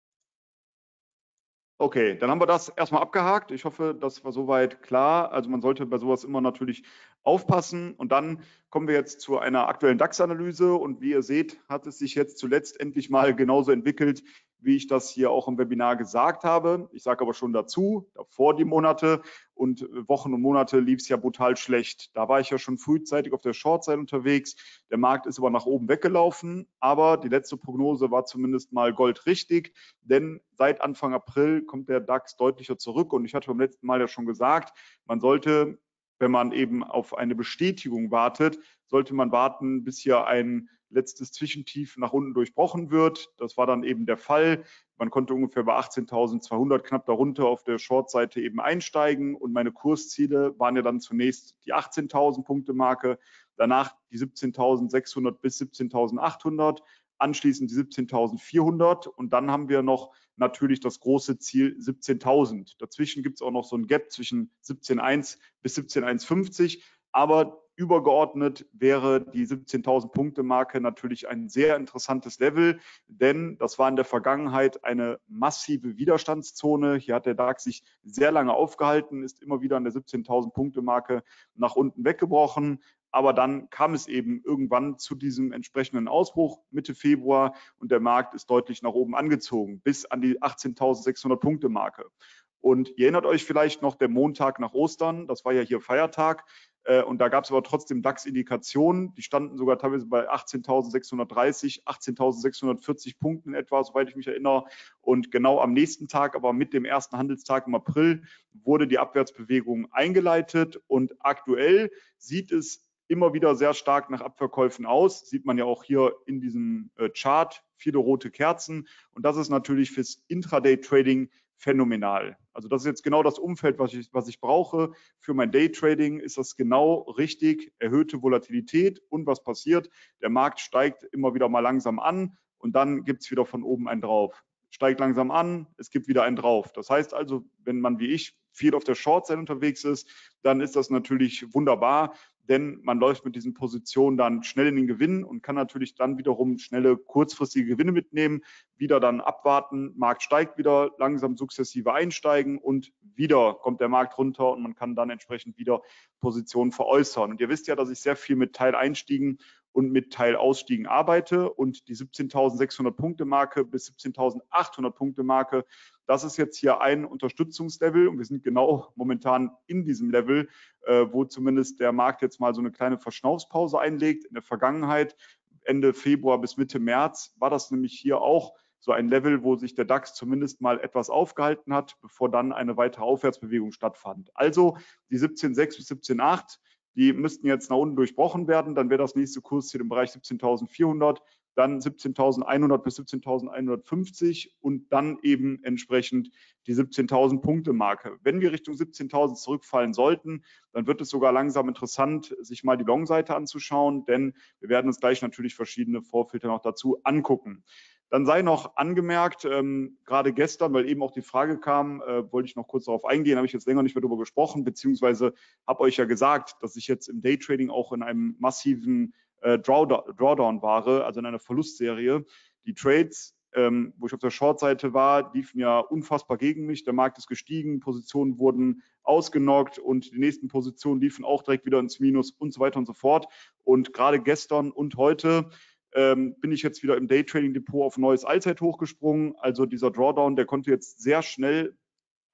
Okay, dann haben wir das erstmal abgehakt. Ich hoffe, das war soweit klar. Also man sollte bei sowas immer natürlich aufpassen. Und dann kommen wir jetzt zu einer aktuellen DAX-Analyse. Und wie ihr seht, hat es sich jetzt zuletzt endlich mal genauso entwickelt, wie ich das hier auch im Webinar gesagt habe. Ich sage aber schon dazu, davor die Monate und Wochen und Monate lief es ja brutal schlecht. Da war ich ja schon frühzeitig auf der Short-Seite unterwegs. Der Markt ist aber nach oben weggelaufen. Aber die letzte Prognose war zumindest mal goldrichtig, denn seit Anfang April kommt der DAX deutlicher zurück. Und ich hatte beim letzten Mal ja schon gesagt, man sollte, wenn man eben auf eine Bestätigung wartet, sollte man warten, bis hier ein letztes Zwischentief nach unten durchbrochen wird. Das war dann eben der Fall. Man konnte ungefähr bei achtzehntausendzweihundert knapp darunter auf der Short-Seite eben einsteigen und meine Kursziele waren ja dann zunächst die achtzehntausend Punkte Marke, danach die siebzehntausendsechshundert bis siebzehntausendachthundert, anschließend die siebzehntausendvierhundert und dann haben wir noch natürlich das große Ziel siebzehntausend. Dazwischen gibt es auch noch so ein Gap zwischen siebzehn Komma eins bis siebzehn Komma hundertfünfzig, aber übergeordnet wäre die siebzehntausend Punkte Marke natürlich ein sehr interessantes Level, denn das war in der Vergangenheit eine massive Widerstandszone. Hier hat der DAX sich sehr lange aufgehalten, ist immer wieder an der siebzehntausend Punkte Marke nach unten weggebrochen. Aber dann kam es eben irgendwann zu diesem entsprechenden Ausbruch Mitte Februar und der Markt ist deutlich nach oben angezogen, bis an die achtzehntausendsechshundert Punkte Marke. Und ihr erinnert euch vielleicht noch, der Montag nach Ostern, das war ja hier Feiertag, und da gab es aber trotzdem DAX-Indikationen, die standen sogar teilweise bei achtzehntausendsechshundertdreißig, achtzehntausendsechshundertvierzig Punkten in etwa, soweit ich mich erinnere. Und genau am nächsten Tag, aber mit dem ersten Handelstag im April, wurde die Abwärtsbewegung eingeleitet und aktuell sieht es immer wieder sehr stark nach Abverkäufen aus. Sieht man ja auch hier in diesem Chart, viele rote Kerzen. Und das ist natürlich fürs Intraday-Trading phänomenal. Also das ist jetzt genau das Umfeld, was ich, was ich brauche. Für mein Daytrading ist das genau richtig. Erhöhte Volatilität und was passiert? Der Markt steigt immer wieder mal langsam an und dann gibt es wieder von oben einen drauf. Steigt langsam an, es gibt wieder einen drauf. Das heißt also, wenn man wie ich viel auf der Short-Seite unterwegs ist, dann ist das natürlich wunderbar, denn man läuft mit diesen Positionen dann schnell in den Gewinn und kann natürlich dann wiederum schnelle kurzfristige Gewinne mitnehmen, wieder dann abwarten, Markt steigt wieder, langsam sukzessive einsteigen und wieder kommt der Markt runter und man kann dann entsprechend wieder Positionen veräußern. Und ihr wisst ja, dass ich sehr viel mit Teileinstiegen und mit Teilausstiegen arbeite und die siebzehntausendsechshundert Punkte Marke bis siebzehntausendachthundert Punkte Marke, das ist jetzt hier ein Unterstützungslevel und wir sind genau momentan in diesem Level, äh, wo zumindest der Markt jetzt mal so eine kleine Verschnaufspause einlegt. In der Vergangenheit, Ende Februar bis Mitte März, war das nämlich hier auch so ein Level, wo sich der DAX zumindest mal etwas aufgehalten hat, bevor dann eine weitere Aufwärtsbewegung stattfand. Also die siebzehn Komma sechs bis siebzehn Komma acht, die müssten jetzt nach unten durchbrochen werden, dann wäre das nächste Kursziel im Bereich siebzehntausendvierhundert, dann siebzehntausendeinhundert bis siebzehntausendeinhundertfünfzig und dann eben entsprechend die siebzehntausend Punkte Marke. Wenn wir Richtung siebzehntausend zurückfallen sollten, dann wird es sogar langsam interessant, sich mal die Long-Seite anzuschauen, denn wir werden uns gleich natürlich verschiedene Vorfilter noch dazu angucken. Dann sei noch angemerkt, ähm, gerade gestern, weil eben auch die Frage kam, äh, wollte ich noch kurz darauf eingehen, habe ich jetzt länger nicht mehr darüber gesprochen, beziehungsweise habe euch ja gesagt, dass ich jetzt im Daytrading auch in einem massiven äh, Drawdown, Drawdown war, also in einer Verlustserie. Die Trades, ähm, wo ich auf der Short-Seite war, liefen ja unfassbar gegen mich. Der Markt ist gestiegen, Positionen wurden ausgenockt und die nächsten Positionen liefen auch direkt wieder ins Minus und so weiter und so fort. Und gerade gestern und heute Ähm, bin ich jetzt wieder im Daytrading-Depot auf ein neues Allzeithoch gesprungen. Also dieser Drawdown, der konnte jetzt sehr schnell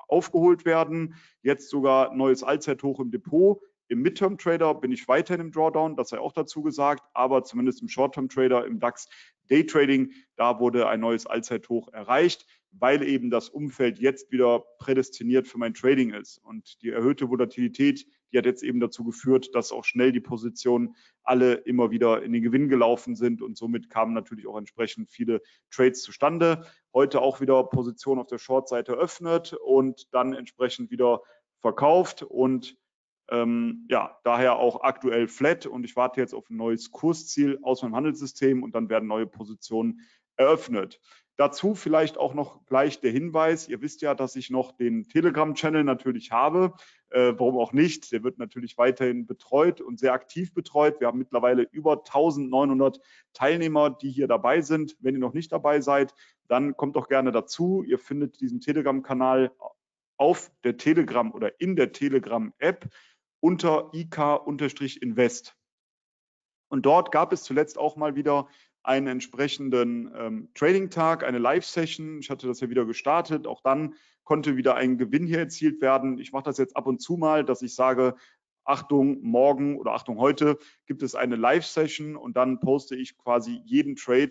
aufgeholt werden. Jetzt sogar neues Allzeithoch im Depot. Im Midterm-Trader bin ich weiterhin im Drawdown, das sei auch dazu gesagt, aber zumindest im Short-Term-Trader, im DAX Daytrading, da wurde ein neues Allzeithoch erreicht, weil eben das Umfeld jetzt wieder prädestiniert für mein Trading ist. Und die erhöhte Volatilität, die hat jetzt eben dazu geführt, dass auch schnell die Positionen alle immer wieder in den Gewinn gelaufen sind und somit kamen natürlich auch entsprechend viele Trades zustande. Heute auch wieder Position auf der Short-Seite öffnet und dann entsprechend wieder verkauft und Ähm, ja, daher auch aktuell flat und ich warte jetzt auf ein neues Kursziel aus meinem Handelssystem und dann werden neue Positionen eröffnet. Dazu vielleicht auch noch gleich der Hinweis, ihr wisst ja, dass ich noch den Telegram-Channel natürlich habe, äh, warum auch nicht, der wird natürlich weiterhin betreut und sehr aktiv betreut. Wir haben mittlerweile über eintausendneunhundert Teilnehmer, die hier dabei sind. Wenn ihr noch nicht dabei seid, dann kommt doch gerne dazu. Ihr findet diesen Telegram-Kanal auf der Telegram oder in der Telegram-App unter I K-Invest. Und dort gab es zuletzt auch mal wieder einen entsprechenden ähm, Trading-Tag, eine Live-Session. Ich hatte das ja wieder gestartet. Auch dann konnte wieder ein Gewinn hier erzielt werden. Ich mache das jetzt ab und zu mal, dass ich sage, Achtung, morgen oder Achtung, heute gibt es eine Live-Session und dann poste ich quasi jeden Trade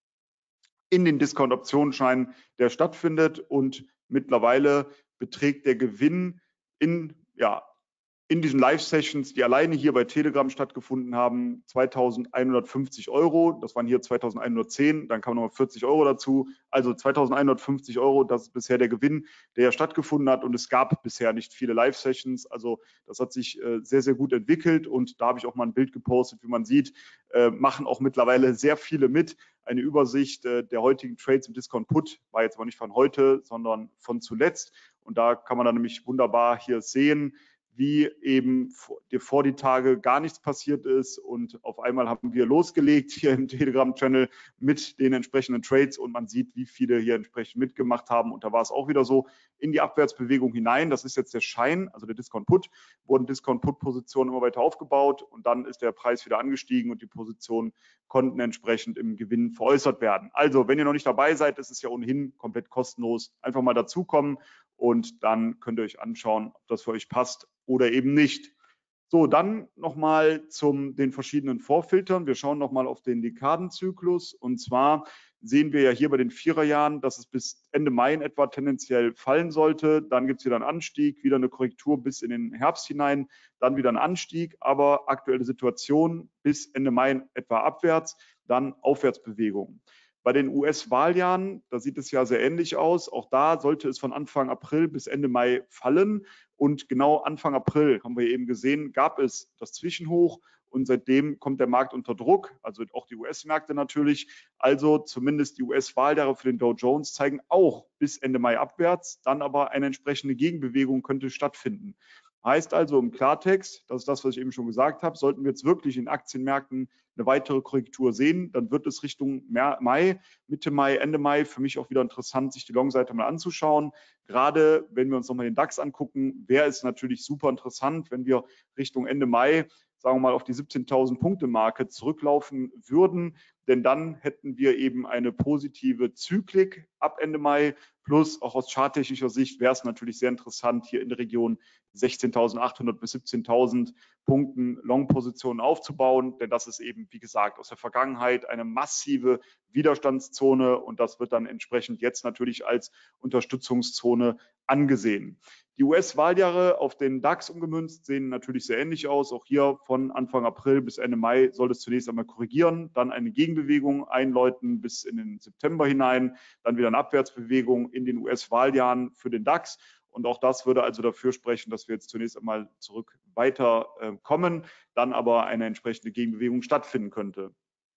in den Discount-Optionsschein, der stattfindet und mittlerweile beträgt der Gewinn in, ja, in diesen Live-Sessions, die alleine hier bei Telegram stattgefunden haben, zweitausendeinhundertfünfzig Euro. Das waren hier zweitausendeinhundertzehn, dann kamen nochmal vierzig Euro dazu. Also zweitausendeinhundertfünfzig Euro, das ist bisher der Gewinn, der ja stattgefunden hat. Und es gab bisher nicht viele Live-Sessions. Also das hat sich äh, sehr, sehr gut entwickelt. Und da habe ich auch mal ein Bild gepostet, wie man sieht, äh, machen auch mittlerweile sehr viele mit. Eine Übersicht äh, der heutigen Trades im Discount Put war jetzt aber nicht von heute, sondern von zuletzt. Und da kann man dann nämlich wunderbar hier sehen, wie eben vor die Tage gar nichts passiert ist und auf einmal haben wir losgelegt hier im Telegram-Channel mit den entsprechenden Trades und man sieht, wie viele hier entsprechend mitgemacht haben und da war es auch wieder so in die Abwärtsbewegung hinein. Das ist jetzt der Schein, also der Discount-Put, wurden Discount-Put-Positionen immer weiter aufgebaut und dann ist der Preis wieder angestiegen und die Positionen konnten entsprechend im Gewinn veräußert werden. Also, wenn ihr noch nicht dabei seid, ist es ja ohnehin komplett kostenlos. Einfach mal dazukommen und dann könnt ihr euch anschauen, ob das für euch passt oder eben nicht. So, dann nochmal zum den verschiedenen Vorfiltern. Wir schauen nochmal auf den Dekadenzyklus und zwar sehen wir ja hier bei den Viererjahren, dass es bis Ende Mai in etwa tendenziell fallen sollte. Dann gibt es wieder einen Anstieg, wieder eine Korrektur bis in den Herbst hinein, dann wieder ein Anstieg, aber aktuelle Situation bis Ende Mai in etwa abwärts, dann Aufwärtsbewegung. Bei den U S-Wahljahren, da sieht es ja sehr ähnlich aus. Auch da sollte es von Anfang April bis Ende Mai fallen. Und genau Anfang April, haben wir eben gesehen, gab es das Zwischenhoch. Und seitdem kommt der Markt unter Druck, also auch die U S-Märkte natürlich. Also zumindest die U S-Wahljahre für den Dow Jones zeigen auch bis Ende Mai abwärts. Dann aber eine entsprechende Gegenbewegung könnte stattfinden. Heißt also im Klartext, das ist das, was ich eben schon gesagt habe, sollten wir jetzt wirklich in Aktienmärkten eine weitere Korrektur sehen, dann wird es Richtung Mai, Mitte Mai, Ende Mai für mich auch wieder interessant, sich die Long-Seite mal anzuschauen. Gerade wenn wir uns nochmal den DAX angucken, wäre es natürlich super interessant, wenn wir Richtung Ende Mai, sagen wir mal, auf die siebzehntausend Punkte Marke zurücklaufen würden, denn dann hätten wir eben eine positive Zyklik ab Ende Mai, plus auch aus charttechnischer Sicht wäre es natürlich sehr interessant, hier in der Region sechzehntausendachthundert bis siebzehntausend Punkten Long-Positionen aufzubauen, denn das ist eben, wie gesagt, aus der Vergangenheit eine massive Widerstandszone und das wird dann entsprechend jetzt natürlich als Unterstützungszone angesehen. Die U S-Wahljahre auf den DAX umgemünzt sehen natürlich sehr ähnlich aus. Auch hier von Anfang April bis Ende Mai soll es zunächst einmal korrigieren, dann eine Gegenbewegung einläuten bis in den September hinein, dann wieder eine Abwärtsbewegung in den U S-Wahljahren für den DAX. Und auch das würde also dafür sprechen, dass wir jetzt zunächst einmal zurück weiterkommen, äh, dann aber eine entsprechende Gegenbewegung stattfinden könnte.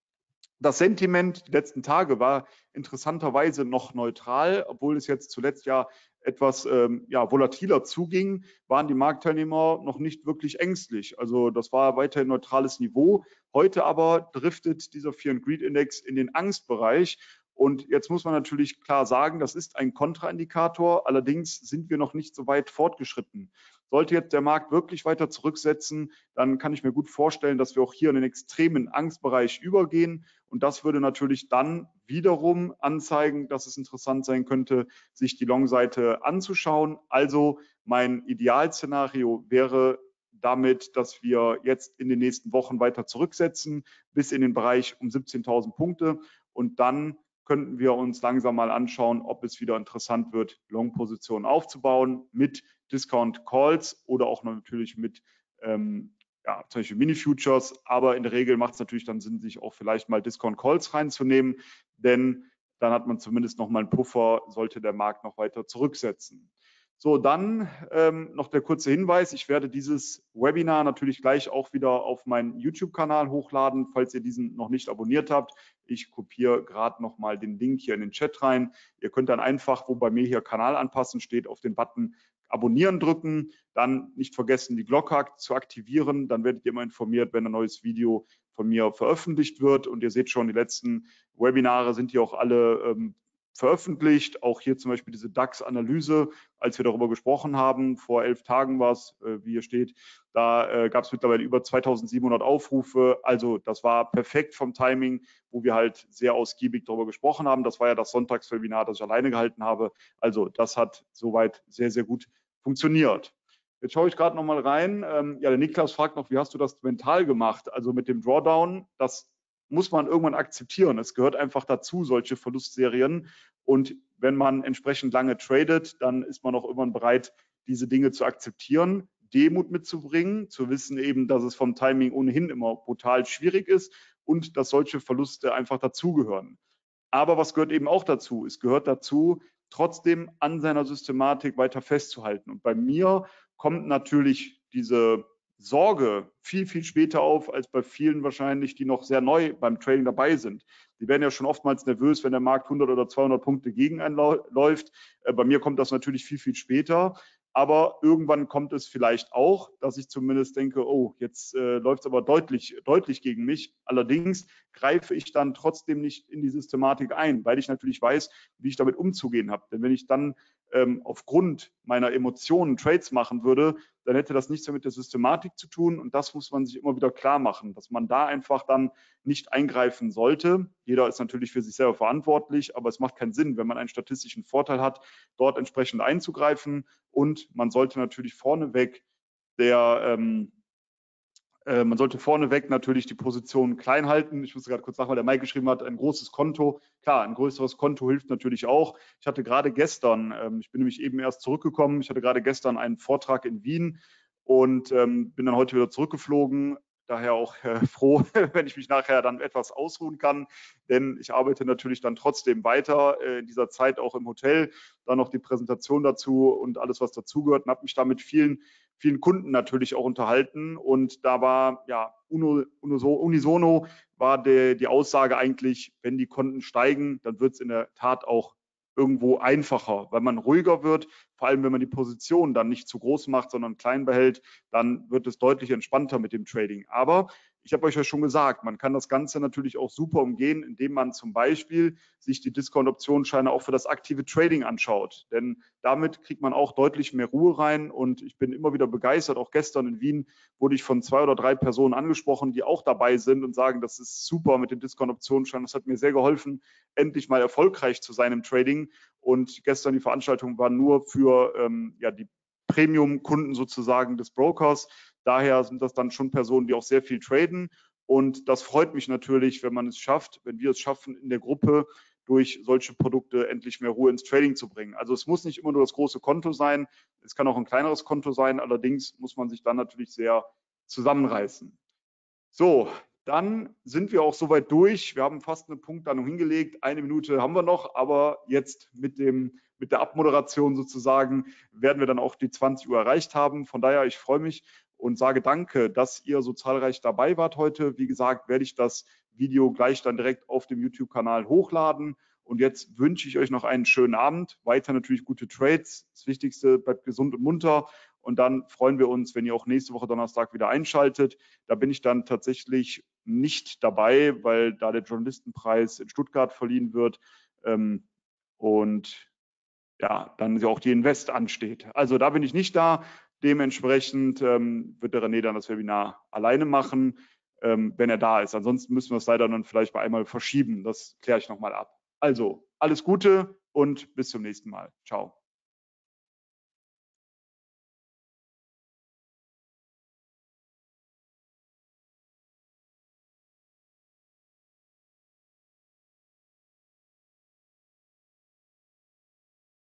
Das Sentiment die letzten Tage war interessanterweise noch neutral, obwohl es jetzt zuletzt ja etwas ähm, ja, volatiler zuging, waren die Marktteilnehmer noch nicht wirklich ängstlich. Also das war weiterhin neutrales Niveau. Heute aber driftet dieser Fear and Greed Index in den Angstbereich. Und jetzt muss man natürlich klar sagen, das ist ein Kontraindikator. Allerdings sind wir noch nicht so weit fortgeschritten. Sollte jetzt der Markt wirklich weiter zurücksetzen, dann kann ich mir gut vorstellen, dass wir auch hier in den extremen Angstbereich übergehen. Und das würde natürlich dann wiederum anzeigen, dass es interessant sein könnte, sich die Long-Seite anzuschauen. Also mein Idealszenario wäre damit, dass wir jetzt in den nächsten Wochen weiter zurücksetzen bis in den Bereich um siebzehntausend Punkte und dann könnten wir uns langsam mal anschauen, ob es wieder interessant wird, Long-Positionen aufzubauen mit Discount Calls oder auch natürlich mit ähm, ja, zum Beispiel Mini-Futures. Aber in der Regel macht es natürlich dann Sinn, sich auch vielleicht mal Discount Calls reinzunehmen, denn dann hat man zumindest noch mal einen Puffer, sollte der Markt noch weiter zurücksetzen. So, dann ähm, noch der kurze Hinweis. Ich werde dieses Webinar natürlich gleich auch wieder auf meinen YouTube-Kanal hochladen, falls ihr diesen noch nicht abonniert habt. Ich kopiere gerade noch mal den Link hier in den Chat rein. Ihr könnt dann einfach, wo bei mir hier Kanal anpassen steht, auf den Button Abonnieren drücken. Dann nicht vergessen, die Glocke zu aktivieren. Dann werdet ihr immer informiert, wenn ein neues Video von mir veröffentlicht wird. Und ihr seht schon, die letzten Webinare sind hier auch alle ähm, veröffentlicht. Auch hier zum Beispiel diese DAX-Analyse, als wir darüber gesprochen haben, vor elf Tagen war es, äh, wie hier steht, da äh, gab es mittlerweile über zweitausendsiebenhundert Aufrufe. Also das war perfekt vom Timing, wo wir halt sehr ausgiebig darüber gesprochen haben. Das war ja das Sonntagswebinar, das ich alleine gehalten habe. Also das hat soweit sehr, sehr gut funktioniert. Jetzt schaue ich gerade noch mal rein. Ähm, ja, der Niklas fragt noch, wie hast du das mental gemacht? Also mit dem Drawdown, das muss man irgendwann akzeptieren. Es gehört einfach dazu, solche Verlustserien. Und wenn man entsprechend lange tradet, dann ist man auch irgendwann bereit, diese Dinge zu akzeptieren, Demut mitzubringen, zu wissen eben, dass es vom Timing ohnehin immer brutal schwierig ist und dass solche Verluste einfach dazugehören. Aber was gehört eben auch dazu? Es gehört dazu, trotzdem an seiner Systematik weiter festzuhalten. Und bei mir kommt natürlich diese Sorge viel, viel später auf als bei vielen wahrscheinlich, die noch sehr neu beim Trading dabei sind. Die werden ja schon oftmals nervös, wenn der Markt hundert oder zweihundert Punkte gegen einen läuft. Bei mir kommt das natürlich viel, viel später. Aber irgendwann kommt es vielleicht auch, dass ich zumindest denke, oh, jetzt äh, läuft es aber deutlich, deutlich gegen mich. Allerdings greife ich dann trotzdem nicht in die Systematik ein, weil ich natürlich weiß, wie ich damit umzugehen habe. Denn wenn ich dann ähm, aufgrund meiner Emotionen Trades machen würde, dann hätte das nichts mehr mit der Systematik zu tun. Und das muss man sich immer wieder klar machen, dass man da einfach dann nicht eingreifen sollte. Jeder ist natürlich für sich selber verantwortlich, aber es macht keinen Sinn, wenn man einen statistischen Vorteil hat, dort entsprechend einzugreifen. Und man sollte natürlich vorneweg der ähm, äh, man sollte vorneweg natürlich die Position klein halten. Ich musste gerade kurz sagen, weil der Mike geschrieben hat, ein großes Konto. Klar, ein größeres Konto hilft natürlich auch. Ich hatte gerade gestern, ähm, ich bin nämlich eben erst zurückgekommen, ich hatte gerade gestern einen Vortrag in Wien und ähm, bin dann heute wieder zurückgeflogen. Daher auch äh, froh, wenn ich mich nachher dann etwas ausruhen kann, denn ich arbeite natürlich dann trotzdem weiter äh, in dieser Zeit auch im Hotel, dann noch die Präsentation dazu und alles, was dazugehört und habe mich da mit vielen, vielen Kunden natürlich auch unterhalten und da war ja uno, unisono war die, die Aussage eigentlich, wenn die Konten steigen, dann wird es in der Tat auch irgendwo einfacher, weil man ruhiger wird, vor allem wenn man die Position dann nicht zu groß macht, sondern klein behält, dann wird es deutlich entspannter mit dem Trading. Aber ich habe euch ja schon gesagt, man kann das Ganze natürlich auch super umgehen, indem man zum Beispiel sich die Discount-Optionsscheine auch für das aktive Trading anschaut. Denn damit kriegt man auch deutlich mehr Ruhe rein und ich bin immer wieder begeistert. Auch gestern in Wien wurde ich von zwei oder drei Personen angesprochen, die auch dabei sind und sagen, das ist super mit den Discount-Optionsscheinen. Das hat mir sehr geholfen, endlich mal erfolgreich zu sein im Trading. Und gestern die Veranstaltung war nur für ähm, ja, die Premium-Kunden sozusagen des Brokers. Daher sind das dann schon Personen, die auch sehr viel traden. Und das freut mich natürlich, wenn man es schafft, wenn wir es schaffen, in der Gruppe durch solche Produkte endlich mehr Ruhe ins Trading zu bringen. Also es muss nicht immer nur das große Konto sein, es kann auch ein kleineres Konto sein, allerdings muss man sich dann natürlich sehr zusammenreißen. So, dann sind wir auch soweit durch. Wir haben fast eine Punktlandung hingelegt. Eine Minute haben wir noch, aber jetzt mit, dem, mit der Abmoderation sozusagen werden wir dann auch die zwanzig Uhr erreicht haben. Von daher, ich freue mich und sage danke, dass ihr so zahlreich dabei wart heute. Wie gesagt, werde ich das Video gleich dann direkt auf dem YouTube-Kanal hochladen. Und jetzt wünsche ich euch noch einen schönen Abend. Weiter natürlich gute Trades. Das Wichtigste, bleibt gesund und munter. Und dann freuen wir uns, wenn ihr auch nächste Woche Donnerstag wieder einschaltet. Da bin ich dann tatsächlich nicht dabei, weil da der Journalistenpreis in Stuttgart verliehen wird. Ähm, und ja, dann auch die Invest ansteht. Also da bin ich nicht da. Dementsprechend ähm, wird der René dann das Webinar alleine machen. ähm, wenn er da ist. Ansonsten müssen wir es leider dann vielleicht bei einmal verschieben. Das kläre ich nochmal ab. Also, alles Gute und bis zum nächsten Mal. Ciao.